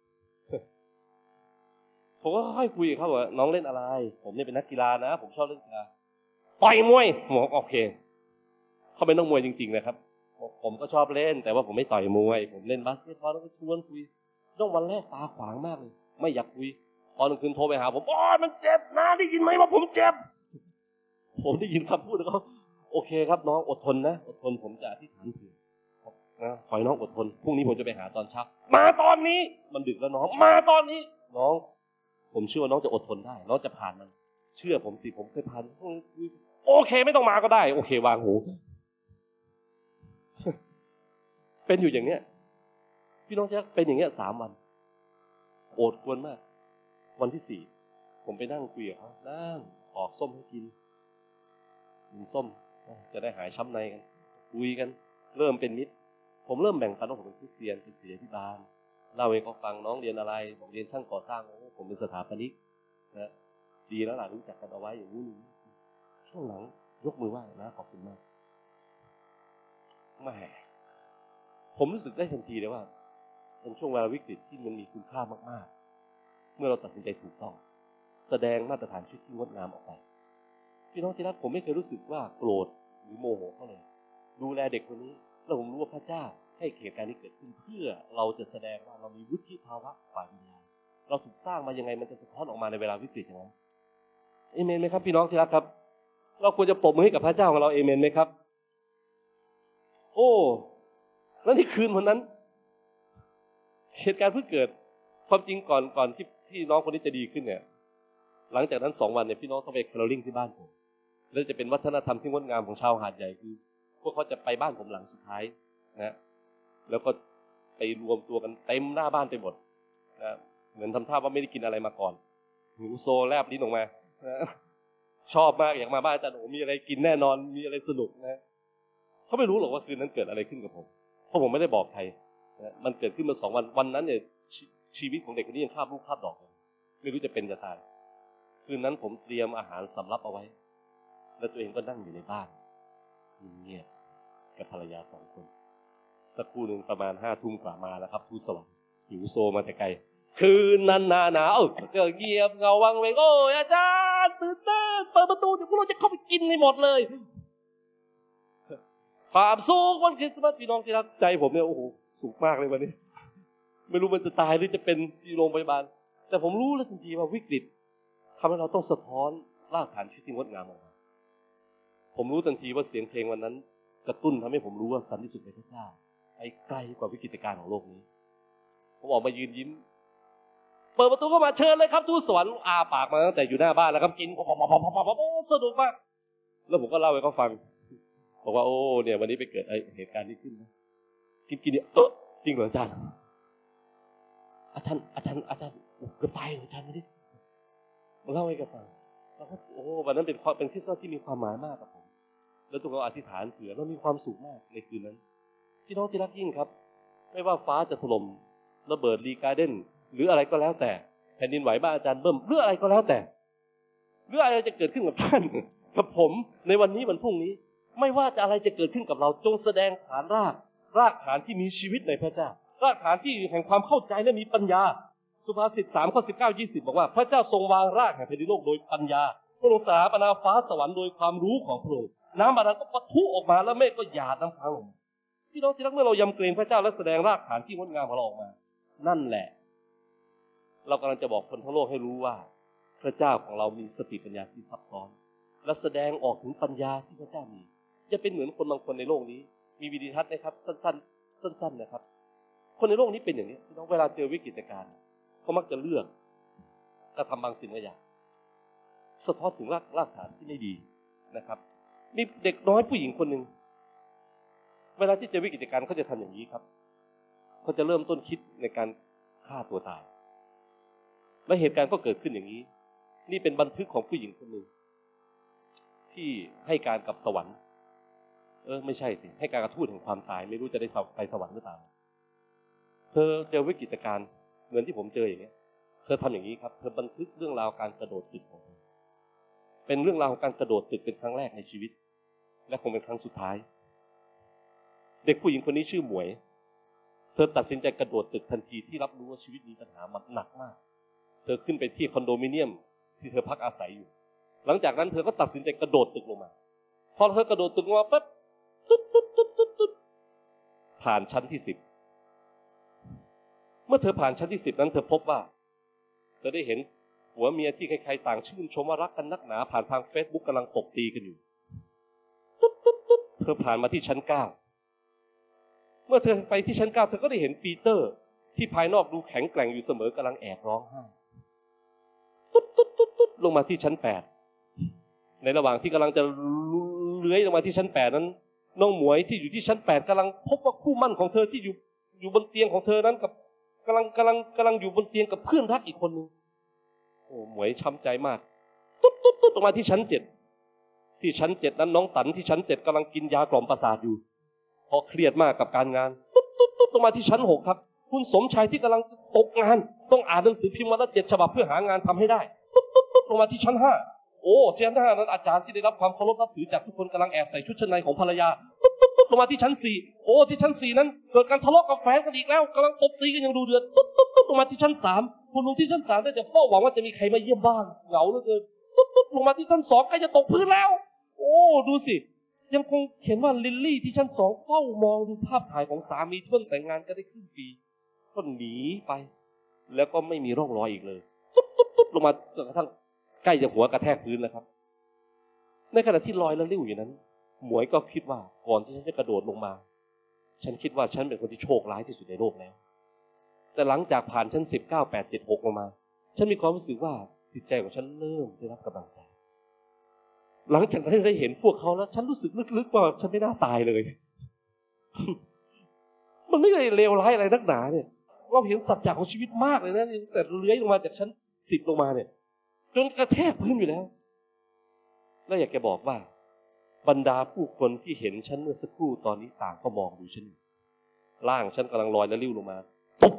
A: ผมก็ค่อยคุยกับเขาว่าน้องเล่นอะไรผมเนี่ยเป็นนักกีฬานะผมชอบเล่นกีฬาต่อยมวยผมบอกโอเคเขาเป็นนักมวยจริงๆนะครับผมก็ชอบเล่นแต่ว่าผมไม่ต่อยมวยผมเล่นบาสเกตบอลแล้วก็ชวนคุยต้องวันแรกตาขวางมากเลยไม่อยากคุยตอนกลางคืนโทรไปหาผมมันเจ็บนะได้ยินไหมว่าผมเจ็บผมได้ยินคำพูดแล้วก็โอเคครับน้องอดทนนะอดทนผมจะอธิษฐานเผื่อนะขอให้น้องอดทนพรุ่งนี้ผมจะไปหาตอนเช้ามาตอนนี้มันดึกแล้วน้องมาตอนนี้น้องผมเชื่อว่าน้องจะอดทนได้น้องจะผ่านมันเชื่อผมสิผมเคยผ่านโอเคไม่ต้องมาก็ได้โอเควางหูเป็นอยู่อย่างเนี้ยพี่น้องจะเป็นอย่างเงี้ย3 วันโอดควรมากวันที่4ผมไปนั่งคุยกับเขานั่งออกส้มให้กินส้มจะได้หายช้ำในกันคุยกันเริ่มเป็นมิตรผมเริ่มแบ่งปันว่าผมเป็นคริสเตียนเป็นศิษยาภิบาลเล่าให้เขาฟังน้องเรียนอะไรผมเรียนช่างก่อสร้างผมเป็นสถาปนิกนะดีแล้วล่ะรู้จักกันเอาไว้อย่างนี้ช่วงหลังยกมือไหว้นะขอบคุณมากแหมผมรู้สึกได้ทันทีเลยว่าเป็นช่วงเวลาวิกฤตที่มันมีคุณค่ามากๆเมื่อเราตัดสินใจถูกต้องแสดงมาตรฐานชีวิตที่งดงามออกไปพี่น้องที่รักผมไม่เคยรู้สึกว่าโกรธหรือโมโหเขาเลยดูแลเด็กคนนี้แล้วผมรู้ว่าพระเจ้าให้เหตุการณ์นี้เกิดขึ้นเพื่อเราจะแสดงว่าเรามีวุฒิภาวะฝ่ายวิญญาณเราถูกสร้างมายังไงมันจะสะท้อนออกมาในเวลาวิกฤตอย่างนั้นเอเมนไหมครับพี่น้องที่รักครับเราควรจะปรบมือให้กับพระเจ้าของเราเอเมนไหมครับโอ้แล้วที่คืนวันนั้นเหตุการณ์เพิ่งเกิดความจริงก่อนที่น้องคนนี้จะดีขึ้นเนี่ยหลังจากนั้น2 วันเนี่ยพี่น้องต้องไปแคโรลิ่งที่บ้านผมแล้วจะเป็นวัฒนธรรมที่งดงามของชาวหาดใหญ่คือพวกเขาจะไปบ้านผมหลังสุดท้ายนะแล้วก็ไปรวมตัวกันเต็มหน้าบ้านไปหมดนะเหมือนทำท่าว่าไม่ได้กินอะไรมาก่อนหิวโซแลบลิ้นออกมานะชอบมากอยากมาบ้านอาจารย์โอ้มีอะไรกินแน่นอนมีอะไรสนุกนะเขาไม่รู้หรอกว่าคืนนั้นเกิดอะไรขึ้นกับผมเพราะผมไม่ได้บอกใครนะมันเกิดขึ้นมา2 วันนั้นเนี่ยชีวิตของเด็กคนนี้ยังคาบลูกคาบดอกไม่รู้จะเป็นจะตายคืนนั้นผมเตรียมอาหารสำรับเอาไว้แล้วตัวเองก็นั่งอยู่ในบ้านเงียบกับภรรยา2 คนสักครู่หนึ่งประมาณ5 ทุ่มกว่ามาแล้วครับทูตสวรรค์หิวโซมาแต่ไกลคืนนั้นหนาวเกิดเงียบเงาวังเวงโอ้ยอาจารย์ตื่นเต้นเปิดประตูเดี๋ยวพวกเราจะเข้าไปกินให้หมดเลยความสุขวันคริสต์มาสพี่น้องที่รักใจผมเนี่ยโอ้โหสุขมากเลยวันนี้ไม่รู้มันจะตายหรือจะเป็นที่โรงพยาบาลแต่ผมรู้แล้วทันทีว่าวิกฤตทำให้เราต้องสะท้อนรากฐานชีวิตที่งดงามออกมาผมรู้ทันทีว่าเสียงเพลงวันนั้นกระตุ้นทำให้ผมรู้ว่าสันติสุขในพระเจ้าไปไกลกว่าวิกฤตการณ์ของโลกนี้ผมออกมายืนยิ้มเปิดประตูเข้ามาเชิญเลยครับทูตสวรรค์อาปากมาตั้งแต่อยู่หน้าบ้านแล้วครับกินโอ้สนุกมากแล้วผมก็เล่าให้เขาฟังบอกว่าโอ้เนี่ยวันนี้ไปเกิดเหตุการณ์นี้ขึ้นนะกินเนี่ยจริงเหรออาจารย์เกือบตายเลยอาจารย์วันนี้มาเล่าให้กันฟังแล้วก็โอ้วันนั้นเป็นคริสต์มาสที่มีความหมายมากกับผมแล้วทุกคนอธิษฐานเผื่อแล้วมีความสุขมากในคืนนั้นพี่น้องที่รักยิ่งครับไม่ว่าฟ้าจะถล่มระเบิดรีการ์เด้นหรืออะไรก็แล้วแต่แผ่นดินไหวบ้านอาจารย์เบิ้มหรืออะไรก็แล้วแต่หรืออะไรจะเกิดขึ้นกับท่านกับผมในวันนี้วันพรุ่งนี้ไม่ว่าจะอะไรจะเกิดขึ้นกับเราจงแสดงฐานรากฐานที่มีชีวิตในพระเจ้ารากฐานที่แห่งความเข้าใจและมีปัญญาสุภาษิต3 ข้อ 19 20บอกว่าพระเจ้าทรงวางรากแห่งแผ่นดินโลกโดยปัญญาพระองค์สถาปนาฟ้าสวรรค์โดยความรู้ของพระองค์น้ำบาดาลก็ปะทุออกมาแล้วเมฆก็หยาดน้ำค้างลงมาพี่น้องที่รักเมื่อเรายำเกรงพระเจ้าและแสดงรากฐานที่งดงามของเราออกมานั่นแหละเรากำลังจะบอกคนทั้งโลกให้รู้ว่าพระเจ้าของเรามีสติปัญญาที่ซับซ้อนและแสดงออกถึงปัญญาที่พระเจ้ามีจะเป็นเหมือนคนบางคนในโลกนี้มีวิดีทัศน์นะครับสั้นๆนะครับคนในโลกนี้เป็นอย่างนี้พี่น้องเวลาเจอวิกฤตการณ์เขามักจะเลือกกระทำบางสิ่งบางอย่างสะท้อนถึงรากฐานที่ไม่ดีนะครับมีเด็กน้อยผู้หญิงคนหนึ่งเวลาที่เจอวิกฤตการณ์เขาจะทำอย่างนี้ครับเขาจะเริ่มต้นคิดในการฆ่าตัวตายและเหตุการณ์ก็เกิดขึ้นอย่างนี้นี่เป็นบันทึกของผู้หญิงคนหนึ่งที่ให้การกับสวรรค์ไม่ใช่สิให้การกระทูตแห่งความตายไม่รู้จะได้ไปสวรรค์หรือเปล่าเธอเจอวิกฤตการณ์เหมือนที่ผมเจออย่างนี้เธอทำอย่างนี้ครับเธอบันทึกเรื่องราวการกระโดดตึกของเธอเป็นเรื่องราวของการกระโดดตึกเป็นครั้งแรกในชีวิตและคงเป็นครั้งสุดท้ายเด็กผู้หญิงคนนี้ชื่อหมวยเธอตัดสินใจกระโดดตึกทันทีที่รับรู้ว่าชีวิตมีปัญหาหนักมากเธอขึ้นไปที่คอนโดมิเนียมที่เธอพักอาศัยอยู่หลังจากนั้นเธอก็ตัดสินใจกระโดดตึกลงมาพอเธอกระโดดตึกลงมาปั๊บตุ๊ดผ่านชั้นที่10เมื่อเธอผ่านชั้นที่10นั้นเธอพบว่าเธอได้เห็นผัวเมียที่ใครๆต่างชื่นชมว่ารักกันนักหนาผ่านทาง Facebook กำลังตบตีกันอยู่ตุ๊ดเธอผ่านมาที่ชั้น 9เมื่อเธอไปที่ชั้น 9เธอก็ได้เห็นปีเตอร์ที่ภายนอกดูแข็งแกร่งอยู่เสมอกำลังแอบร้องไห้ตุ๊ดลงมาที่ชั้น 8ในระหว่างที่กำลังจะเลื้อยลงมาที่ชั้น 8นั้นน้องหมวยที่อยู่ที่ชั้น 8กำลังพบว่าคู่มั่นของเธอที่อยู่บนเตียงของเธอนั้นกับกำลังอยู่บนเตียงกับเพื่อนรักอีกคนนึงโอ้หมวยช้ำใจมากตุ๊ดลงมาที่ชั้น 7ที่ชั้น 7นั้นน้องตันที่ชั้น 7กำลังกินยากล่อมประสาทอยู่พอเครียดมากกับการงานตุ๊ดลงมาที่ชั้น 6ครับคุณสมชายที่กำลังตกงานต้องอ่านหนังสือพิมพ์วันละ7 ฉบับเพื่อหางานทำให้ได้ตุ๊ดลงมาที่ชั้น 5โอ้ชั้น 5นั้นอาจารย์ที่ได้รับความเคารพนับถือจากทุกคนกำลังแอบใส่ชุดชั้นในของภรรยาตุ๊ดลงมาที่ชั้น 4โอ้ที่ชั้น 4นั้นเกิดการทะเลาะกับแฟนกันอีกแล้วกำลังตบตีกันอย่างดูเดือดตุ๊ดลงมาที่ชั้น 3คุณลุงที่ชั้น 3ได้แต่เฝ้าหวังว่าจะมีใครมาเยี่ยมบ้างเหงาเหลือเกินตุ๊ดลงมาที่ชั้น 2ใกล้จะตกพื้นแล้วโอ้ดูสิยังคงเขียนว่าลิลลี่ที่ชั้น 2เฝ้ามองดูภาพถ่ายของสามีที่เพิ่งแต่งงานกันได้ครึ่งปีก็หนีไปแล้วก็ไม่มีร่องรอยอีกเลยตุ๊ดลงมาจนกระทั่งใกล้จะหัวกระแทกพื้นแล้วครับในขณะที่ลอยละลิ้วอยู่นั้นหมวยก็คิดว่าก่อนที่ฉันจะกระโดดลงมาฉันคิดว่าฉันเป็นคนที่โชคร้ายที่สุดในโลกแล้วแต่หลังจากผ่านชั้น10 9 8 7 6ลงมาฉันมีความรู้สึกว่าจิตใจของฉันเริ่มได้รับกำลังใจหลังจากที่ได้เห็นพวกเขาแล้วฉันรู้สึกลึกๆว่าฉันไม่น่าตายเลย มันไม่ได้เลวร้ายอะไรนักหนาเนี่ยเราเห็นสัจจะของชีวิตมากเลยนะแต่เลื้อยลงมาจากชั้น10ลงมาเนี่ยจนกระแทกพื้นอยู่แล้วแล้วอยากจะบอกว่าบรรดาผู้คนที่เห็นฉันเมื่อสักครู่ตอนนี้ต่างก็มองดูฉันร่างฉันกำลังลอยและลิ้วลงมาตุ๊บ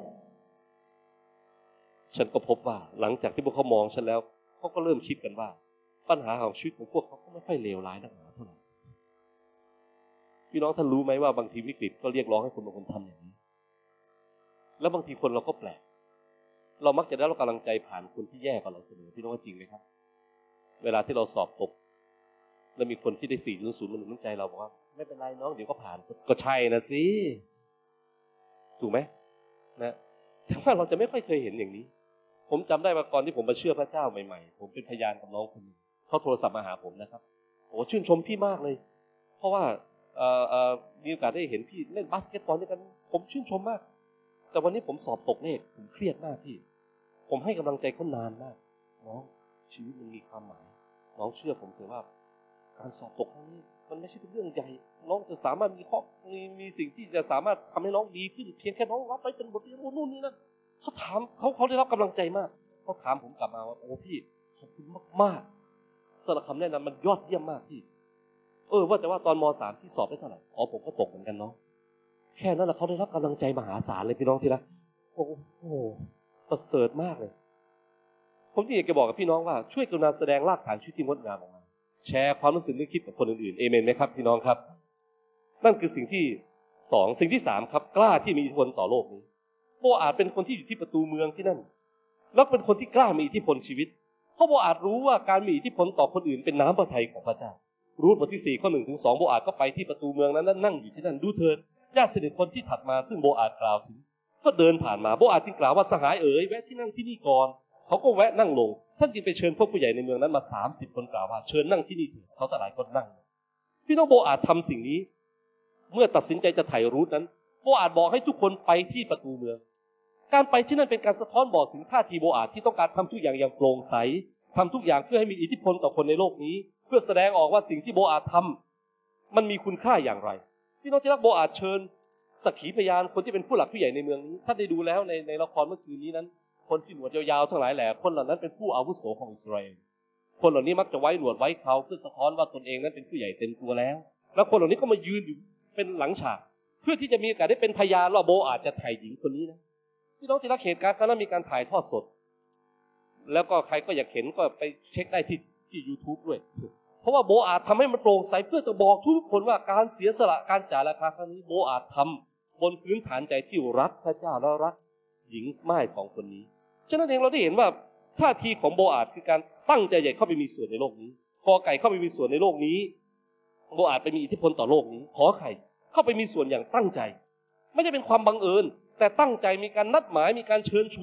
A: ฉันก็พบว่าหลังจากที่พวกเขามองฉันแล้วเขาก็เริ่มคิดกันว่าปัญหาของชีวิตของพวกเขาก็ไม่ค่อยเลวร้ายนักหนาเท่าไหร่พี่น้องท่านรู้ไหมว่าบางทีวิกฤตก็เรียกร้องให้คนบางคนทำอย่างนี้แล้วบางทีคนเราก็แปลกเรามักจะได้รับกำลังใจผ่านคนที่แย่กว่าเราเสมอพี่น้องว่าจริงไหมครับเวลาที่เราสอบตกแล้วมีคนที่ได้4.0มาหนุนน้ำใจเราบอกว่าไม่เป็นไรน้องเดี๋ยวก็ผ่านก็ใช่นะสิถูกไหมนะแต่ว่าเราจะไม่ค่อยเคยเห็นอย่างนี้ผมจำได้ว่าก่อนที่ผมมาเชื่อพระเจ้าใหม่ๆผมเป็นพยานกับน้องคนนึงเขาโทรศัพท์มาหาผมนะครับโอ้ชื่นชมพี่มากเลยเพราะว่ามีโอกาสได้เห็นพี่เล่นบาสเกตบอลด้วยกันผมชื่นชมมากแต่วันนี้ผมสอบตกเลขผมเครียดมากพี่ผมให้กำลังใจเขานานมากน้องชีวิตมันมีความหมายน้องเชื่อผมเถอะว่าการสอบตกครั้งนี้มันไม่ใช่เป็นเรื่องใหญ่น้องจะสามารถมีสิ่งที่จะสามารถทำให้น้องดีขึ้นเพียงแค่น้องรับไปเป็นบทเรียนนู่นนี่นั่นเขาถามเขาได้รับกำลังใจมากเขาถามผมกลับมาว่าโอ้พี่ขอบคุณมากๆสำหรับคำแนะนำมันยอดเยี่ยมมากพี่ว่าแต่ว่าตอนม.3 พี่สอบได้เท่าไหร่ผมก็ตกเหมือนกันเนาะแค่นั้นแหละเขาได้รับกำลังใจมหาศาลเลยพี่น้องที่รักโอ้โหประเสริฐมากเลยผมที่อยากจะบอกกับพี่น้องว่าช่วยกรุณาแสดงรากฐานชีวิตที่งดงามออกมาแชร์ความรู้สึกนึกคิดกับคนอื่นๆเอเมนไหมครับพี่น้องครับนั่นคือสิ่งที่2สิ่งที่3ครับกล้าที่มีอิทธิพลต่อโลกนี้โบอาจเป็นคนที่อยู่ที่ประตูเมืองที่นั่นแล้วเป็นคนที่กล้ามีอิทธิพลชีวิตเพราะโบอาจรู้ว่าการมีอิทธิพลต่อคนอื่นเป็นน้ำพระทัยของพระเจ้ารูทบทที่4ข้อ1 ถึง 2โบอาจก็ไปที่ประตูเมืองนั้นนั่งอยู่ที่นั่นดูเถิดญาติสนิทคนที่ถัดมาซึ่งโบอาจกล่าวถึงก็เดินผ่านมาโบอาจจึงกล่าวว่าสหายแวะที่นั่งที่นี่ก่อนเขาก็แวะนั่งลงท่านจึงไปเชิญพวกผู้ใหญ่ในเมืองนั้นมา30 คนกล่าวว่าเชิญนั่งที่นี่เถิดเขาแต่หลายคนนั่งพี่น้องโบอาจทำสิ่งนี้เมื่อตัดสินใจจะไถ่รูทนั้นโบอาจบอกให้ทุกคนไปที่ประตูเมืองการไปที่นั่นเป็นการสะท้อนบอกถึงท่าทีโบอาจที่ต้องการทำทุกอย่างอย่างโปร่งใสทำทุกอย่างเพื่อให้มีอิทธิพลต่อคนในโลกนี้เพื่อแสดงออกว่าสิ่งที่โบอาจทำมันมีคุณค่าอย่างไรพี่น้องที่รักโบอาจเชิญสักขีพยานคนที่เป็นผู้หลักผู้ใหญ่ในเมืองนี้ถ้าได้ดูแล้วในละครเมื่อคืนนี้นั้นคนที่หนวดยาวๆทั้งหลายแหล่คนเหล่านั้นเป็นผู้อาวุโสของอิสราเอลคนเหล่านี้มักจะไว้หนวดไว้เคราเพื่อสะท้อนว่าตนเองนั้นเป็นผู้ใหญ่เต็มตัวแล้วคนเหล่านี้ก็มายืนอยู่เป็นหลังฉากเพื่อที่จะมีโอกาสได้เป็นพยานว่าโบอาจจะไถ่หญิงคนนี้นะพี่น้องที่รักเหตุการณ์ครั้งนั้นมีการถ่ายทอดสดแล้วก็ใครก็อยากเห็นก็ไปเช็คได้ที่ YouTube ด้วยเพราะว่าโบอาจทำให้มันโปร่งใสเพื่อจะบอกทุกคนว่าการเสียสละการจ่ายราคาครั้งนี้โบอาจทำบนพื้นฐานใจที่รักพระเจ้าและรักหญิงม่าย2 คนนี้ฉะนั้นเองเราได้เห็นว่าท่าทีของโบอาจคือการตั้งใจใหญ่เข้าไปมีส่วนในโลกนี้กอไก่เข้าไปมีส่วนในโลกนี้โบอาจไปมีอิทธิพลต่อโลกนี้ขอไข่เข้าไปมีส่วนอย่างตั้งใจไม่ใช่เป็นความบังเอิญแต่ตั้งใจมีการนัดหมายมีการเชิญชวน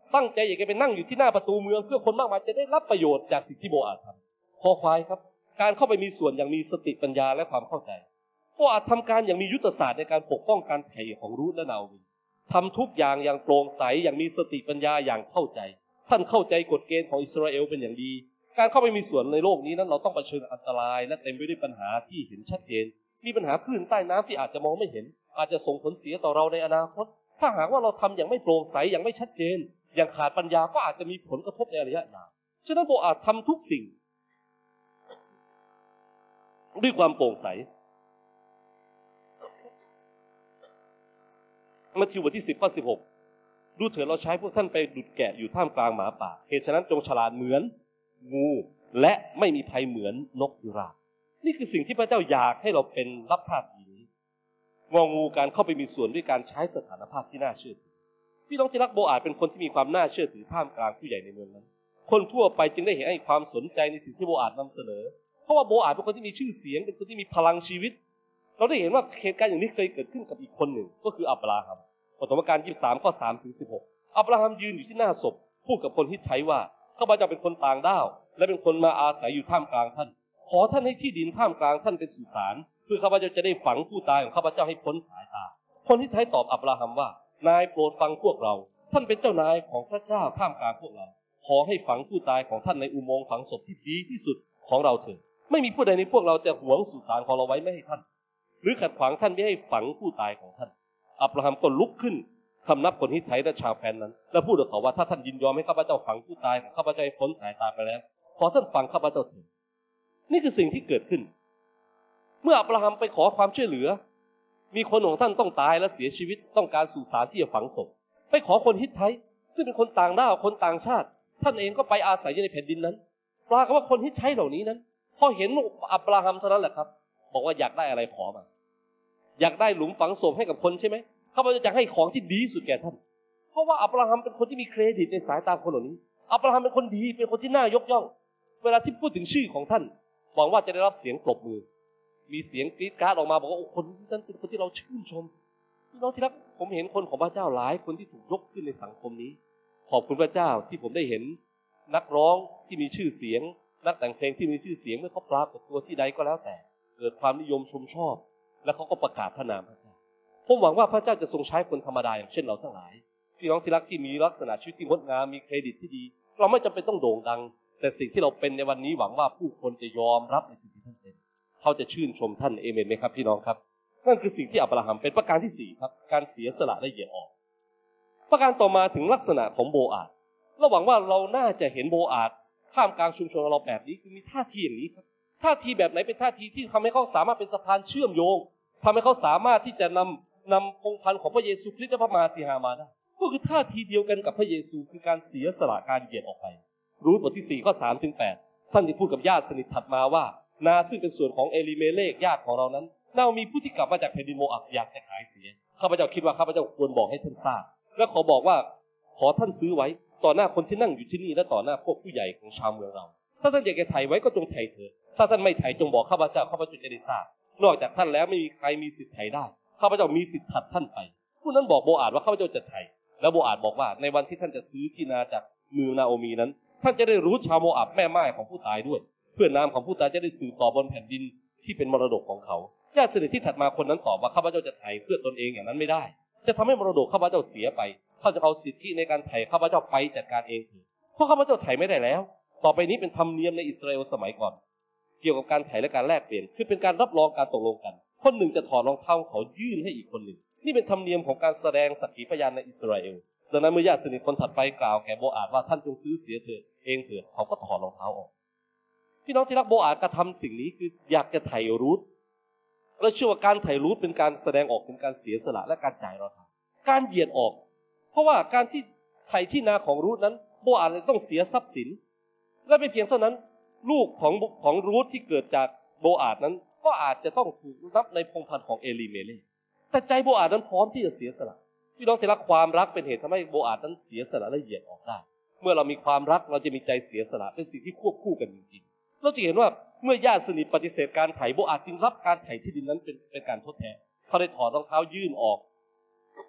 A: ตั้งใจอยากจะไปนั่งอยู่ที่หน้าประตูเมืองเพื่อคนมากมายจะได้รับประโยชน์จากสิ่งที่โบอาซทำคอควายครับการเข้าไปมีส่วนอย่างมีสติปัญญาและความเข้าใจโบอาซทำการอย่างมียุทธศาสตร์ในการปกป้องการไถ่ของรูธและนาโอมีทำทุกอย่างอย่างโปร่งใสอย่างมีสติปัญญาอย่างเข้าใจท่านเข้าใจกฎเกณฑ์ของอิสราเอลเป็นอย่างดีการเข้าไปมีส่วนในโลกนี้นั้นเราต้องเผชิญอันตรายและเต็มไปด้วยปัญหาที่เห็นชัดเจนมีปัญหาคลื่นใต้น้ำที่อาจจะมองไม่เห็นอาจจะส่งผลเสียต่อเราในอนาคตถ้าหากว่าเราทำอย่างไม่โปร่งใสอย่างไม่ชัดเจนอย่างขาดปัญญาก็อาจจะมีผลกระทบในระยะยาวฉะนั้นโบอาซทำทุกสิ่งด้วยความโปร่งใสมัทธิวบทที่10 ข้อ 16ดูเถิดเราใช้พวกท่านไปดุจแกะอยู่ท่ามกลางหมาป่าเหตุฉะนั้นจงฉลาดเหมือนงูและไม่มีภัยเหมือนนกพิราบนี่คือสิ่งที่พระเจ้าอยากให้เราเป็นรับท่าทีนี้งองูการเข้าไปมีส่วนด้วยการใช้สถานภาพที่น่าเชื่อถือพี่น้องที่รักโบอาซเป็นคนที่มีความน่าเชื่อถือท่ามกลางผู้ใหญ่ในเมืองนั้นคนทั่วไปจึงได้เห็นให้ความสนใจในสิ่งที่โบอาซนำเสนอเพราะว่าโบอาซเป็นคนที่มีชื่อเสียงเป็นคนที่มีพลังชีวิตเราได้เห็นว่าเหตุการณ์อย่างนี้เคยเกิดขึ้นกับอีกคนหนึ่งก็คืออับราฮัมปฐมกาล23 ข้อ 3 ถึง 16อับราฮัมยืนอยู่ที่หน้าศพพูดกับคนฮิตไชว่าข้าพเจ้าเป็นคนต่างด้าวและเป็นคนมาอาศัยอยู่ท่ามกลางท่านขอท่านให้ที่ดินท่ามกลางท่านเป็นสุสานเพื่อข้าพเจ้าจะได้ฝังผู้ตายของข้าพเจ้าให้พ้นสายตาคนฮิตไชตอบอับราฮัมว่านายโปรดฟังพวกเราท่านเป็นเจ้านายของพระเจ้าท่ามกลางพวกเราขอให้ฝังผู้ตายของท่านในอุโมงค์ฝังศพที่ดีที่สุดของเราเถิดไม่มีผู้ใดในพวกเราจะหวงสุสานของเราไว้ไม่ให้ท่านหรือขัดขวางท่านไม่ให้ฝังผู้ตายของท่านอับราฮัมก็ลุกขึ้นคำนับคนฮิตไชและชาวแคนานั้นและพูดกับเขาว่าถ้าท่านยินยอมให้ข้าพเจ้าฝังผู้ตายของข้าพเจ้าให้พ้นสายตาไปแล้วขอท่านฝังข้าพเจ้าเถิดนี่คือสิ่งที่เกิดขึ้นเมื่ออับราฮัมไปขอความช่วยเหลือมีคนของท่านต้องตายและเสียชีวิตต้องการสุสานที่จะฝังศพไปขอคนฮิตไชซึ่งเป็นคนต่างด้าวคนต่างชาติท่านเองก็ไปอาศัยอยู่ในแผ่นดินนั้นปรากฏว่าคนฮิตไชเหล่านี้นั้นพอเห็นอับราฮัมเท่านั้นแหละครับบอกว่าอยากได้อะไรขอมาอยากได้หลุมฝังศพให้กับคนใช่ไหมข้าพเจ้าจะให้ของที่ดีสุดแก่ท่านเพราะว่าอับราฮัมเป็นคนที่มีเครดิตในสายตาคนเหล่านี้อับราฮัมเป็นคนดีเป็นคนที่น่ายกย่องเวลาที่พูดถึงชื่อของท่านหวังว่าจะได้รับเสียงปรบมือมีเสียงกรี๊ดกราดออกมาบอกว่าโอ้คนนั้นเป็นคนที่เราชื่นชมพี่น้องที่รักผมเห็นคนของพระเจ้าหลายคนที่ถูกยกขึ้นในสังคมนี้ขอบคุณพระเจ้าที่ผมได้เห็นนักร้องที่มีชื่อเสียงนักแต่งเพลงที่มีชื่อเสียงเมื่อเขาปรากฏตัวที่ใดก็แล้วแต่เกิดความนิยมชมชอบและเขาก็ประกาศพระนามพระเจ้าผมหวังว่าพระเจ้าจะทรงใช้คนธรรมดาอย่างเช่นเราทั้งหลายพี่น้องที่รักที่มีลักษณะชีวิตที่งดงามมีเครดิตที่ดีเราไม่จำเป็นต้องโด่งดังแต่สิ่งที่เราเป็นในวันนี้หวังว่าผู้คนจะยอมรับในสิ่งที่ท่านเป็นเขาจะชื่นชมท่านเอเมนไหมครับพี่น้องครับนั่นคือสิ่งที่อับราฮัมเป็นประการที่4ครับการเสียสละและเหยียดออกประการต่อมาถึงลักษณะของโบอาซเราหวังว่าเราน่าจะเห็นโบอาซท่ามกลางชุมชนของเราแบบนี้คือมีท่าทีอย่างนี้ครับท่าทีแบบไหนเป็นท่าทีที่ทำให้เขาสามารถเป็นสะพานเชื่อมโยงทำให้เขาสามารถที่จะนำพงศ์พันธุ์ของพระเยซูคริสต์และพระมหาสีหามาได้ก็คือท่าทีเดียวกันกับพระเยซูคือการเสียสละการเหยียดออกไปรูทบทที่4 ข้อ 3 ถึง 8ท่านที่พูดกับญาติสนิทถัดมาว่านาซึ่งเป็นส่วนของเอลิเมเลกญาติของเรานั้นน่ามีผู้ที่กลับมาจากแผ่นดินโมอับอยากจะขายเสียข้าพเจ้าคิดว่าข้าพเจ้าควรบอกให้ท่านทราบและขอบอกว่าขอท่านซื้อไว้ต่อหน้าคนที่นั่งอยู่ที่นี่และต่อหน้าพวกผู้ใหญ่ของชาวเมืองเราถ้าท่านอยากจะไถ่ไว้ก็จงไถ่เถิดถ้าท่านไม่ไถ่จงบอกข้าพเจ้าจะได้ทราบนอกจากท่านแล้วไม่มีใครมีสิทธิ์ไถ่ได้ข้าพเจ้ามีสิทธิ์ถัดท่านไปผู้นั้นบอกโบอาซว่าข้าพเจ้าจะไถ่แล้วโบอาซบอกว่าในวันที่ท่านจะซื้อที่นาจากมือนาโอมีนั้นท่านจะได้รู้ชาวโมอับแม่ม่ายของผู้ตายด้วยเพื่อนามของผู้ตายจะได้สืบต่อบนแผ่นดินที่เป็นมรดกของเขาญาติสนิทที่ถัดมาคนนั้นตอบว่าข้าพเจ้าจะไถ่เพื่อตนเองอย่างนั้นไม่ได้จะทำให้มรดกข้าพเจ้าเสียไปถ้าจะเอาสิทธิในการไถ่ข้าพเจ้าไปจัดการเองเถิดเพราะข้าพเจ้าไถ่ไม่ได้แล้วต่อไปนี้เป็นธรรมเนียมในอิสราเอลสมัยก่อนเกี่ยวกับการไถ่และการแลกเปลี่ยนคือเป็นการรับรองการตกลงกันคนหนึ่งจะถอดรองเท้าเขายื่นให้อีกคนหนึ่งนี่เป็นธรรมเนียมของการแสดงสักขีพยานในอิสราเอลดังนั้นเมื่อญาติสนิทคนถัดไปกล่าวแก่โบอาซว่าท่านจงซื้อเสียเถิดเองเถิดเขาก็ถอดรองเท้าออกพี่น้องที่รักโบอาซกระทำสิ่งนี้คืออยากจะไถ่รูทและเชื่อว่าการไถ่รูทเป็นการแสดงออกถึงการเสียสละและการจ่ายราคาการเหยียดออกเพราะว่าการที่ไถ่ที่นาของรูทนั้นโบอาซต้องเสียทรัพย์สินและไม่เพียงเท่านั้นลูกของรูทที่เกิดจากโบอาซนั้นก็อาจจะต้องถูกนับในพงศ์พันธุ์ของเอลิเมเลกแต่ใจโบอาซนั้นพร้อมที่จะเสียสละพี่น้องที่รักความรักเป็นเหตุทำให้โบอาซนั้นเสียสละและเหยียดออกได้เมื่อเรามีความรักเราจะมีใจเสียสละเป็นสิ่งที่ควบคู่กันจริงๆเราจะเห็นว่าเมื่อญาติสนิทปฏิเสธการไถ่โบอาซจึงรับการไถ่ที่ดินนั้นเป็นการทดแทนเขาได้ถอดรองเท้ายื่นออก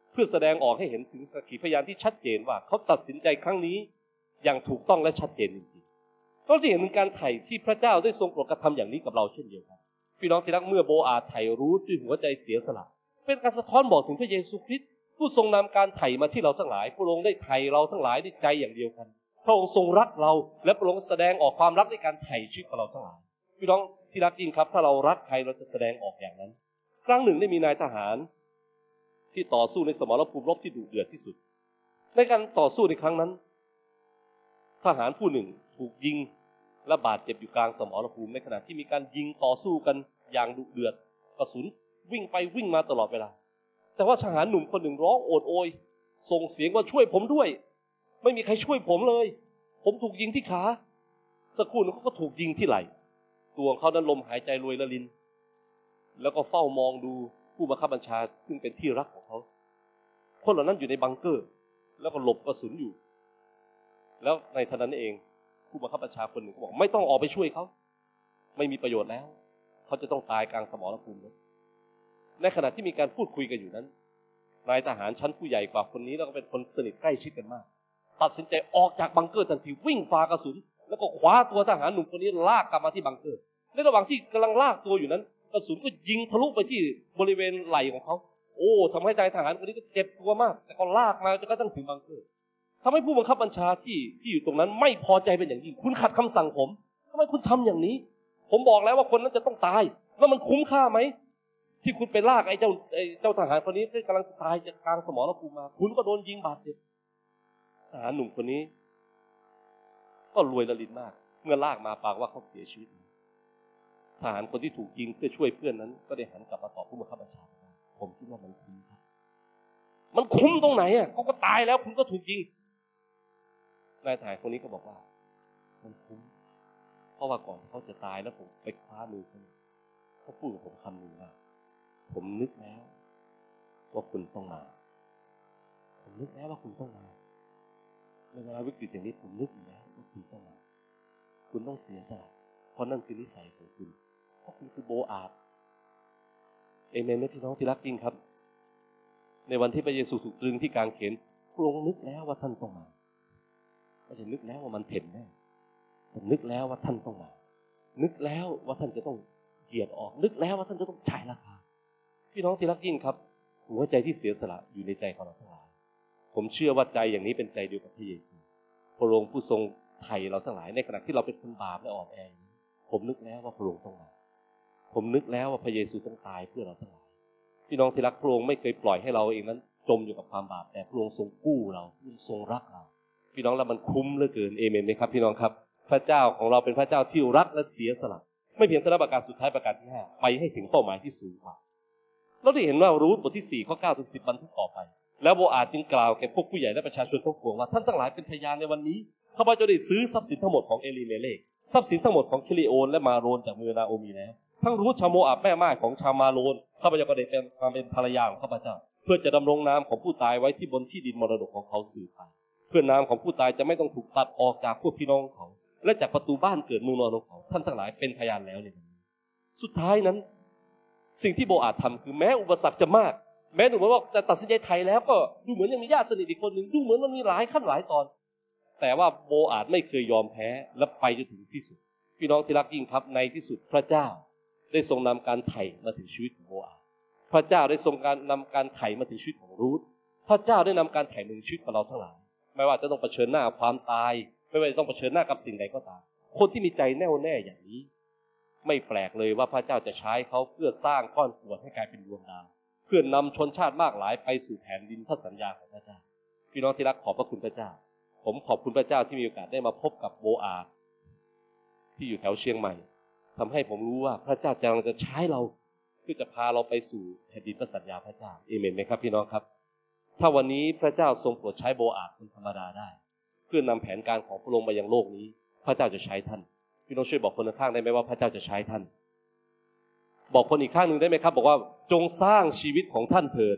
A: เพื่อแสดงออกให้เห็นถึงสักขีพยานที่ชัดเจนว่าเขาตัดสินใจครั้งนี้อย่างถูกต้องและชัดเจนจริงๆเราจะเห็นถึงการไถ่ที่พระเจ้าได้ทรงโปรดกระทำอย่างนี้กับเราเช่นเดียวกันพี่น้องที่รักเมื่อโบอาษไถ่รูธด้วยหัวใจเสียสละเป็นการสะท้อนบอกถึงพระเยซูคริสต์ผู้ทรงนำการไถ่มาที่เราทั้งหลายพระองค์ได้ไถ่เราทั้งหลายด้วยใจอย่างเดียวกันพระองค์ทรงรักเราและพระองค์แสดงออกความรักในการไถ่ชีวิตของเราทั้งหลายพี่น้องที่รักยิ่งครับถ้าเรารักใครเราจะแสดงออกอย่างนั้นครั้งหนึ่งได้มีนายทหารที่ต่อสู้ในสมรภูมิรบที่ดุเดือดที่สุดในการต่อสู้ในครั้งนั้นทหารผู้หนึ่งถูกยิงและบาดเจ็บอยู่กลางสมรภูมิในขณะที่มีการยิงต่อสู้กันอย่างดุเดือดกระสุนวิ่งไปวิ่งมาตลอดเวลาแต่ว่าทหารหนุ่มคนหนึ่งร้องโอดโอยส่งเสียงว่าช่วยผมด้วยไม่มีใครช่วยผมเลยผมถูกยิงที่ขาสักครู่นึงเขาก็ถูกยิงที่ไหล่ตัวของเขานั้นลมหายใจรวยละลินแล้วก็เฝ้ามองดูผู้บังคับบัญชาซึ่งเป็นที่รักของเขาคนเหล่านั้นอยู่ในบังเกอร์แล้วก็หลบกระสุนอยู่แล้วในทันนั้นเองผู้บังคับบัญชาคนหนึ่งก็บอกไม่ต้องออกไปช่วยเขาไม่มีประโยชน์แล้วเขาจะต้องตายกลางสมรภูมิในขณะที่มีการพูดคุยกันอยู่นั้นนายทหารชั้นผู้ใหญ่กว่าคนนี้แล้วก็เป็นคนสนิทใกล้ชิดกันมากตัดสินใจออกจากบังเกอร์ทันทีวิ่งฝ่ากระสุนแล้วก็คว้าตัวทหารหนุ่มคนนี้ลากกลับมาที่บังเกอร์ในระหว่างที่กำลังลากตัวอยู่นั้นกระสุนก็ยิงทะลุไปที่บริเวณไหล่ของเขาโอ้ทำให้นายทหารคนนี้ก็เจ็บตัวมากแต่ก็ลากมาจนกระทั่งถึงบังเกอร์ทำให้ผู้บังคับบัญชาที่อยู่ตรงนั้นไม่พอใจเป็นอย่างยิ่งคุณขัดคำสั่งผมทำไมคุณทำอย่างนี้ผมบอกแล้วว่าคนนั้นจะต้องตายแล้วมันคุ้มค่าไหมที่คุณไปลากไอ้เจ้าทหารคนนี้ที่กำลังตายจากกลางสมรภูมิมาคุณก็โดนยิงบาดเจ็บทหารหนุ่มคนนี้ก็รวยละลินมากเมื่อลากมาปากว่าเขาเสียชีวิตทหารคนที่ถูกยิงเพื่อช่วยเพื่อนนั้นก็ได้หันกลับมาตอบผู้บังคับบัญชาผมคิดว่ามันคุ้มครับมันคุ้มตรงไหนอ่ะเขาก็ตายแล้วคุณก็ถูกยิงนายทหารคนนี้ก็บอกว่ามันคุ้มเพราะว่าก่อนเขาจะตายแล้วผมไปคว้ามือเขาพูดกับผมคำหนึ่งว่าผมนึกแล้วว่าคุณต้องมาผมนึกแล้วว่าคุณต้องมาในเวลาวิกฤตอย่างนี้ผมนึกอยู่แล้วว่าคุณต้องมาคุณต้องเสียสละเพราะนั่นคือนิสัยของคุณเพราะคุณคือโบอาษเอเมนไหมพี่น้องที่รักจริงครับในวันที่พระเยซูถูกตรึงที่กางเขนพระองค์นึกแล้วว่าท่านต้องมาไม่ใช่นึกแล้วว่ามันเผ็ดแน่แต่นึกแล้วว่าท่านต้องมานึกแล้วว่าท่านจะต้องเหยียดออกนึกแล้วว่าท่านจะต้องจ่ายราคาพี่น้องที่รักยิ่งครับหัวใจที่เสียสละอยู่ในใจของเราทั้งหลายผมเชื่อว่าใจอย่างนี้เป็นใจเดียวกับพระเยซูพระองค์ผู้ทรงไถ่เราทั้งหลายในขณะที่เราเป็นคนบาปและอ่อนแอผมนึกแล้วว่าพระองค์ต้องมาผมนึกแล้วว่าพระเยซูต้องตายเพื่อเราทั้งหลายพี่น้องที่รักพระองค์ไม่เคยปล่อยให้เราเองนั้นจมอยู่กับความบาปแต่พระองค์ทรงกู้เราทรงรักเราพี่น้องแล้วมันคุ้มเหลือเกินเอเมนไหมครับพี่น้องครับพระเจ้าของเราเป็นพระเจ้าที่รักและเสียสละไม่เพียงแต่ประการสุดท้ายประการที่5ไปให้ถึงเป้าหมายที่สูงกว่าเราได้เห็นว่ารูธบทที่4ข้อ9ถึง10บันทึกต่อไปแล้วโบอาษจึงกล่าวแก่พวกผู้ใหญ่และประชาชนทั้งปวงว่าท่านทั้งหลายเป็นพยานในวันนี้ข้าพเจ้าได้ซื้อทรัพย์สินทั้งหมดของเอลิเมเลกทรัพย์สินทั้งหมดของคิลิโอนและมาโรนจากมือนาโอมีแล้วทั้งรูธชาวโมอาบแม่ม่ายของชาวมาโรนข้าพเจ้าก็ได้เป็นภรรยาของข้าพเจ้าเพื่อจะดำรงนามของผู้ตายไว้ที่บนที่ดินมรดกของเขาสืบไปเพื่อนามของผู้ตายจะไม่ต้องถูกตัดออกจากพวกพี่น้องเขาและจากประตูบ้านเกิดเมืองนอนของเขาท่านทั้งหลายเป็นพยานแล้วในวันนี้สุดท้ายนั้นสิ่งที่โบอาษทำคือแม้อุปสรรคจะมากแม้ดูเหมือนว่าจะตัดสินใจไถ่แล้วก็ดูเหมือนยังมีญาติสนิทอีกคนหนึ่งดูเหมือนมันมีหลายขั้นหลายตอนแต่ว่าโบอาษไม่เคยยอมแพ้และไปจนถึงที่สุดพี่น้องที่รักยิ่งครับในที่สุดพระเจ้าได้ทรงนำการไถ่มาถึงชีวิตของโบอาษพระเจ้าได้ทรงนำการไถ่มาถึงชีวิตของรูธพระเจ้าได้นำการไถ่มาถึงชีวิตของเราทั้งหลายไม่ว่าจะต้องเผชิญหน้าความตายไม่ว่าจะต้องเผชิญหน้ากับสิ่งใดก็ตามคนที่มีใจแน่วแน่อย่างนี้ไม่แปลกเลยว่าพระเจ้าจะใช้เขาเพื่อสร้างก้อนกรวดให้กลายเป็นดวงดาวเพื่อนำชนชาติมากหลายไปสู่แผ่นดินพระสัญญาของพระเจ้าพี่น้องที่รักขอบพระคุณพระเจ้าผมขอบคุณพระเจ้าที่มีโอกาสได้มาพบกับโบอาษที่อยู่แถวเชียงใหม่ทำให้ผมรู้ว่าพระเจ้ากำลังจะใช้เราเพื่อจะพาเราไปสู่แผ่นดินพระสัญญาพระเจ้าเอเมนไหมครับพี่น้องครับถ้าวันนี้พระเจ้าทรงโปรดใช้โบอาษคนธรรมดาได้เพื่อนำแผนการของพระองค์มายังโลกนี้พระเจ้าจะใช้ท่านพี่น้องช่วยบอกคนข้างได้ไหมว่าพระเจ้าจะใช้ท่านบอกคนอีกข้างหนึ่งได้ไหมครับบอกว่าจงสร้างชีวิตของท่านเถิด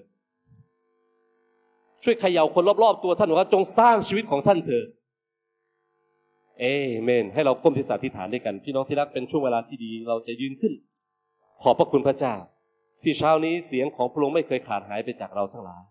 A: ช่วยเขย่าคนรอบๆตัวท่านบอกว่าจงสร้างชีวิตของท่านเถิดเอเมนให้เราก้มที่อธิษฐานด้วยกันพี่น้องที่รักเป็นช่วงเวลาที่ดีเราจะยืนขึ้นขอบพระคุณพระเจ้าที่เช้านี้เสียงของพระองค์ไม่เคยขาดหายไปจากเราทั้งหลาย